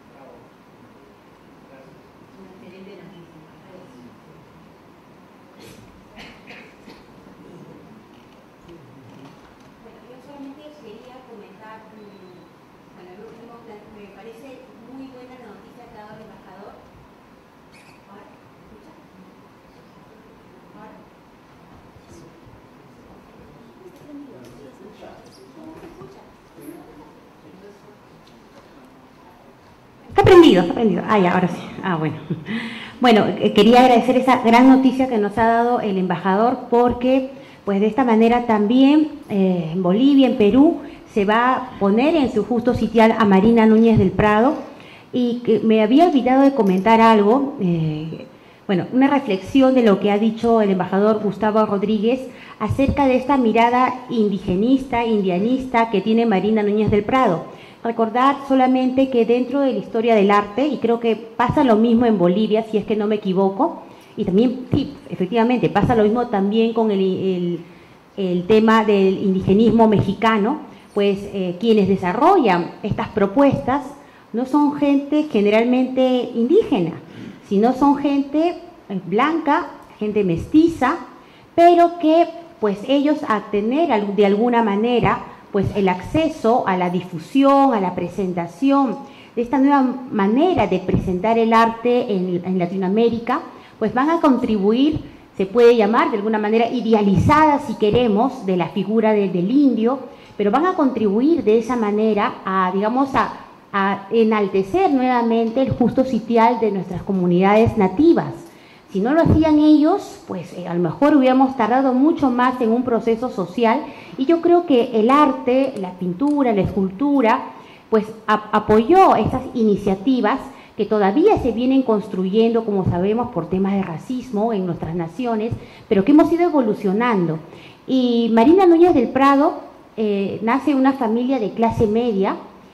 Está prendido, está prendido. Ah, ya, ahora sí. Ah, bueno. Bueno, eh, quería agradecer esa gran noticia que nos ha dado el embajador, porque pues de esta manera también eh, en Bolivia, en Perú, se va a poner en su justo sitial a Marina Núñez del Prado. Y que me había olvidado de comentar algo, eh, bueno, una reflexión de lo que ha dicho el embajador Gustavo Rodríguez acerca de esta mirada indigenista, indianista que tiene Marina Núñez del Prado. Recordar solamente que dentro de la historia del arte, y creo que pasa lo mismo en Bolivia, si es que no me equivoco, y también, sí, efectivamente, pasa lo mismo también con el, el, el tema del indigenismo mexicano, pues eh, quienes desarrollan estas propuestas no son gente generalmente indígena, sino son gente blanca, gente mestiza, pero que pues ellos, a tener de alguna manera pues el acceso a la difusión, a la presentación de esta nueva manera de presentar el arte en, en Latinoamérica, pues van a contribuir, se puede llamar de alguna manera idealizada si queremos, de la figura de, del indio, pero van a contribuir de esa manera a, digamos, a, a enaltecer nuevamente el justo sitial de nuestras comunidades nativas. Si no lo hacían ellos, pues eh, a lo mejor hubiéramos tardado mucho más en un proceso social, y yo creo que el arte, la pintura, la escultura, pues a, apoyó estas iniciativas que todavía se vienen construyendo, como sabemos, por temas de racismo en nuestras naciones, pero que hemos ido evolucionando. Y Marina Núñez del Prado eh, nace en una familia de clase media,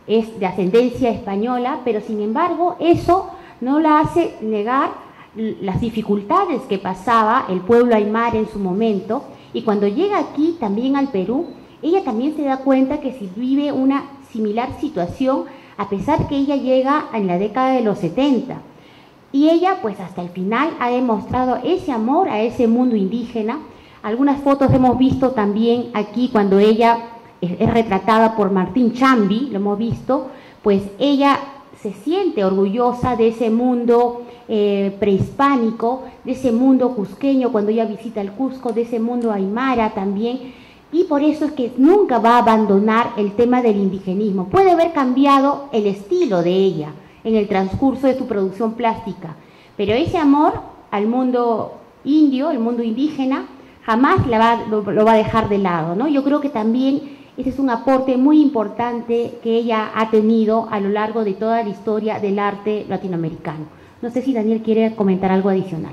es de ascendencia española, pero sin embargo eso no la hace negar las dificultades que pasaba el pueblo aymara en su momento, y cuando llega aquí también al Perú, ella también se da cuenta que si vive una similar situación, a pesar que ella llega en la década de los setenta. Y ella, pues hasta el final, ha demostrado ese amor a ese mundo indígena. Algunas fotos hemos visto también aquí cuando ella es, es retratada por Martín Chambi, lo hemos visto, pues ella se siente orgullosa de ese mundo eh, prehispánico, de ese mundo cusqueño cuando ella visita el Cusco, de ese mundo aymara también, y por eso es que nunca va a abandonar el tema del indigenismo. Puede haber cambiado el estilo de ella en el transcurso de su producción plástica, pero ese amor al mundo indio, el mundo indígena, jamás la va, lo, lo va a dejar de lado, ¿no? Yo creo que también ese es un aporte muy importante que ella ha tenido a lo largo de toda la historia del arte latinoamericano. No sé si Daniel quiere comentar algo adicional.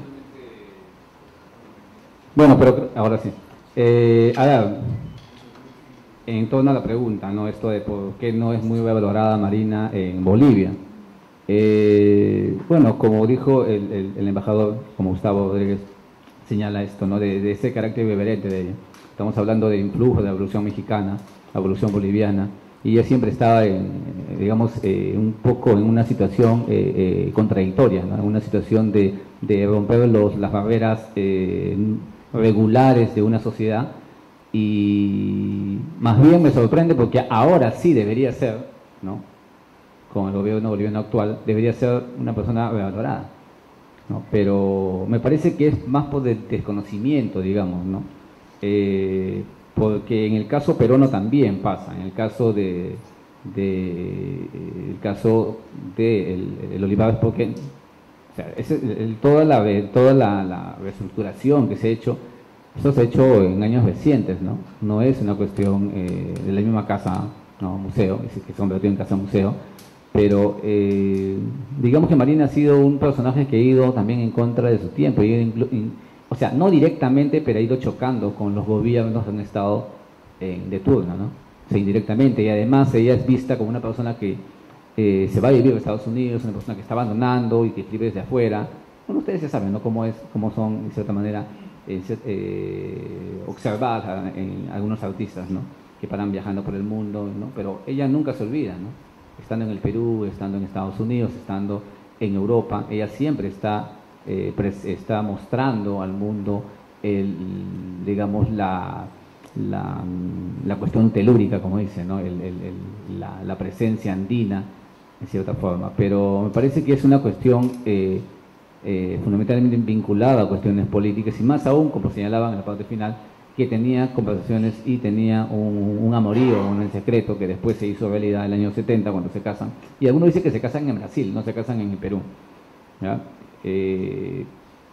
Bueno, pero ahora sí. Eh, ahora, en torno a la pregunta, ¿no? Esto de por qué no es muy valorada Marina en Bolivia. Eh, bueno, como dijo el, el, el embajador, como Gustavo Rodríguez señala esto, ¿no? De, de ese carácter irreverente de ella. Estamos hablando de influjo de la Revolución Mexicana, la Revolución Boliviana, y ella siempre estaba, en, digamos, eh, un poco en una situación eh, eh, contradictoria, ¿no? En una situación de, de romper los, las barreras eh, regulares de una sociedad, y más bien me sorprende porque ahora sí debería ser, ¿no? Con el gobierno boliviano actual, debería ser una persona revalorada, ¿no? Pero me parece que es más por desconocimiento, digamos, ¿no? Eh, porque en el caso peruano también pasa, en el caso de, de el caso de el, el Olivares, porque o sea, es el, el, toda la toda la, la reestructuración que se ha hecho, eso se ha hecho en años recientes, ¿no? No es una cuestión eh, de la misma casa, no, museo, es decir, que se convirtió en casa museo. Pero eh, digamos que Marina ha sido un personaje que ha ido también en contra de su tiempo, y in, in, o sea, no directamente, pero ha ido chocando con los gobiernos que han estado eh, de turno, ¿no? O sea, indirectamente, y además ella es vista como una persona que eh, se va a vivir a Estados Unidos, una persona que está abandonando y que escribe desde afuera. Bueno, ustedes ya saben, ¿no? Cómo es, cómo son, de cierta manera, eh, eh, observadas en algunos artistas, ¿no? Que paran viajando por el mundo, ¿no? Pero ella nunca se olvida, ¿no? Estando en el Perú, estando en Estados Unidos, estando en Europa, ella siempre está, eh, está mostrando al mundo, el, digamos, la, la, la cuestión telúrica, como dice, ¿no? el, el, el, la, la presencia andina, en cierta forma. Pero me parece que es una cuestión eh, eh, fundamentalmente vinculada a cuestiones políticas, y más aún, como señalaban en la parte final, que tenía conversaciones y tenía un, un amorío, un secreto que después se hizo realidad en el año setenta cuando se casan, y algunos dicen que se casan en Brasil, no se casan en el Perú, ¿ya? Eh,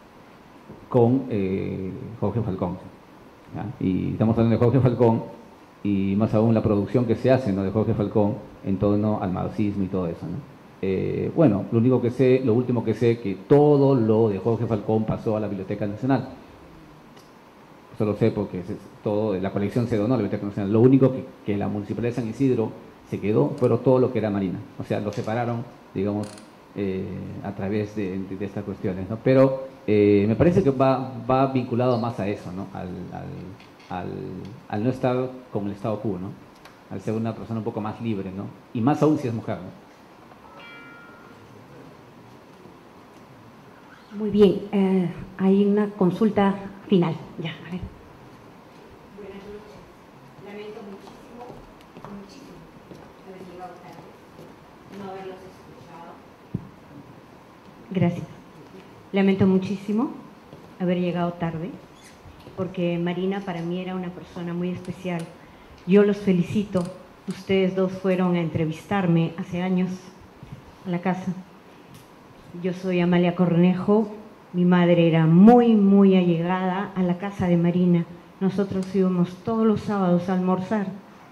con eh, Jorge Falcón, ¿ya? Y estamos hablando de Jorge Falcón, y más aún la producción que se hace, ¿no? De Jorge Falcón en torno al marxismo y todo eso, ¿no? Eh, bueno, lo único que sé, lo último que sé, que todo lo de Jorge Falcón pasó a la Biblioteca Nacional. Eso lo sé porque todo, la colección se donó a la Biblioteca Nacional. Lo único que, que la Municipalidad de San Isidro se quedó fue todo lo que era Marina. O sea, lo separaron, digamos, eh, a través de, de, de estas cuestiones, ¿no? Pero eh, me parece que va, va vinculado más a eso, ¿no? Al, al, al, al no estar como el Estado quo, ¿no? Al ser una persona un poco más libre, ¿no? Y más aún si es mujer, ¿no?
Muy bien, eh, hay una consulta final. Ya, a ver.
Buenas noches. Lamento muchísimo, muchísimo haber llegado tarde, no haberlos escuchado.
Gracias. Lamento muchísimo haber llegado tarde, porque Marina para mí era una persona muy especial. Yo los felicito. Ustedes dos fueron a entrevistarme hace años a la casa. Yo soy Amalia Cornejo, mi madre era muy, muy allegada a la casa de Marina. Nosotros íbamos todos los sábados a almorzar.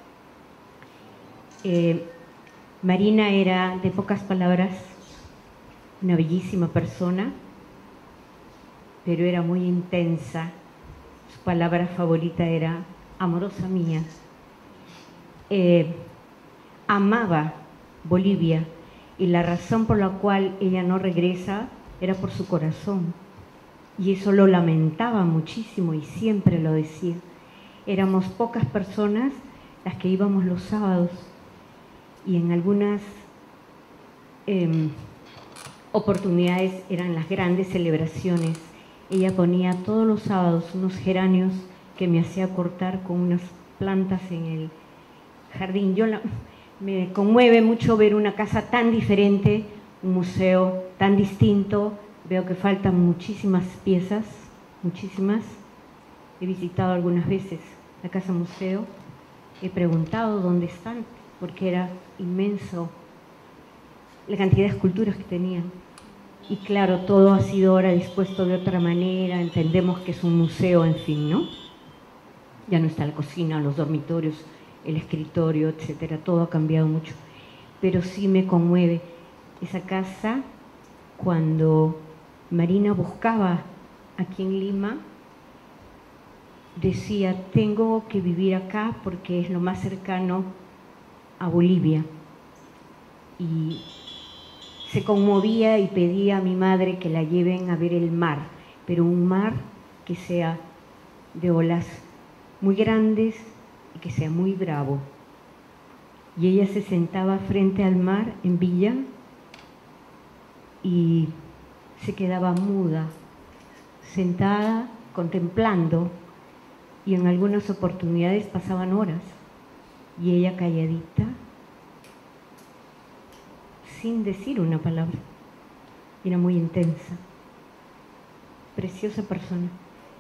Eh, Marina era, de pocas palabras, una bellísima persona, pero era muy intensa. Su palabra favorita era amorosa mía. Eh, amaba Bolivia, y la razón por la cual ella no regresa era por su corazón. Y eso lo lamentaba muchísimo y siempre lo decía. Éramos pocas personas las que íbamos los sábados, y en algunas eh, oportunidades eran las grandes celebraciones. Ella ponía todos los sábados unos geranios que me hacía cortar con unas plantas en el jardín. Yo la, me conmueve mucho ver una casa tan diferente, un museo tan distinto. Veo que faltan muchísimas piezas, muchísimas. He visitado algunas veces la casa museo, he preguntado dónde están, porque era inmenso la cantidad de esculturas que tenían. Y claro, todo ha sido ahora dispuesto de otra manera, entendemos que es un museo, en fin, ¿no? Ya no está la cocina, los dormitorios, el escritorio, etcétera, todo ha cambiado mucho. Pero sí me conmueve esa casa. Cuando Marina buscaba aquí en Lima, decía, tengo que vivir acá porque es lo más cercano a Bolivia. Y se conmovía y pedía a mi madre que la lleven a ver el mar, pero un mar que sea de olas muy grandes y que sea muy bravo. Y ella se sentaba frente al mar en Villa y se quedaba muda, sentada, contemplando, y en algunas oportunidades pasaban horas, y ella calladita, sin decir una palabra. Era muy intensa, preciosa persona.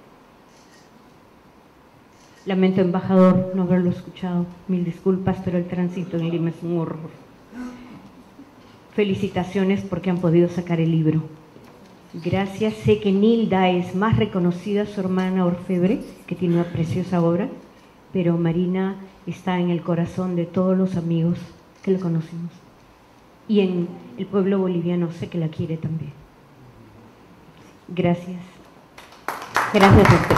Lamento, embajador, no haberlo escuchado. Mil disculpas, pero el tránsito en Lima es un horror. Felicitaciones porque han podido sacar el libro. Gracias. Sé que Nilda es más reconocida, su hermana orfebre, que tiene una preciosa obra, pero Marina está en el corazón de todos los amigos que la conocemos. Y en el pueblo boliviano sé que la quiere también. Gracias. Gracias a usted.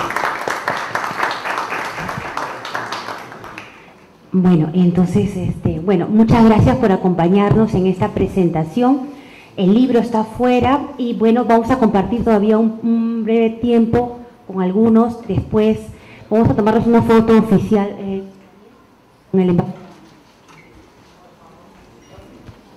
Bueno, entonces, este, bueno, muchas gracias por acompañarnos en esta presentación. El libro está afuera y bueno, vamos a compartir todavía un, un breve tiempo con algunos. Después vamos a tomarnos una foto oficial eh, con el embajador.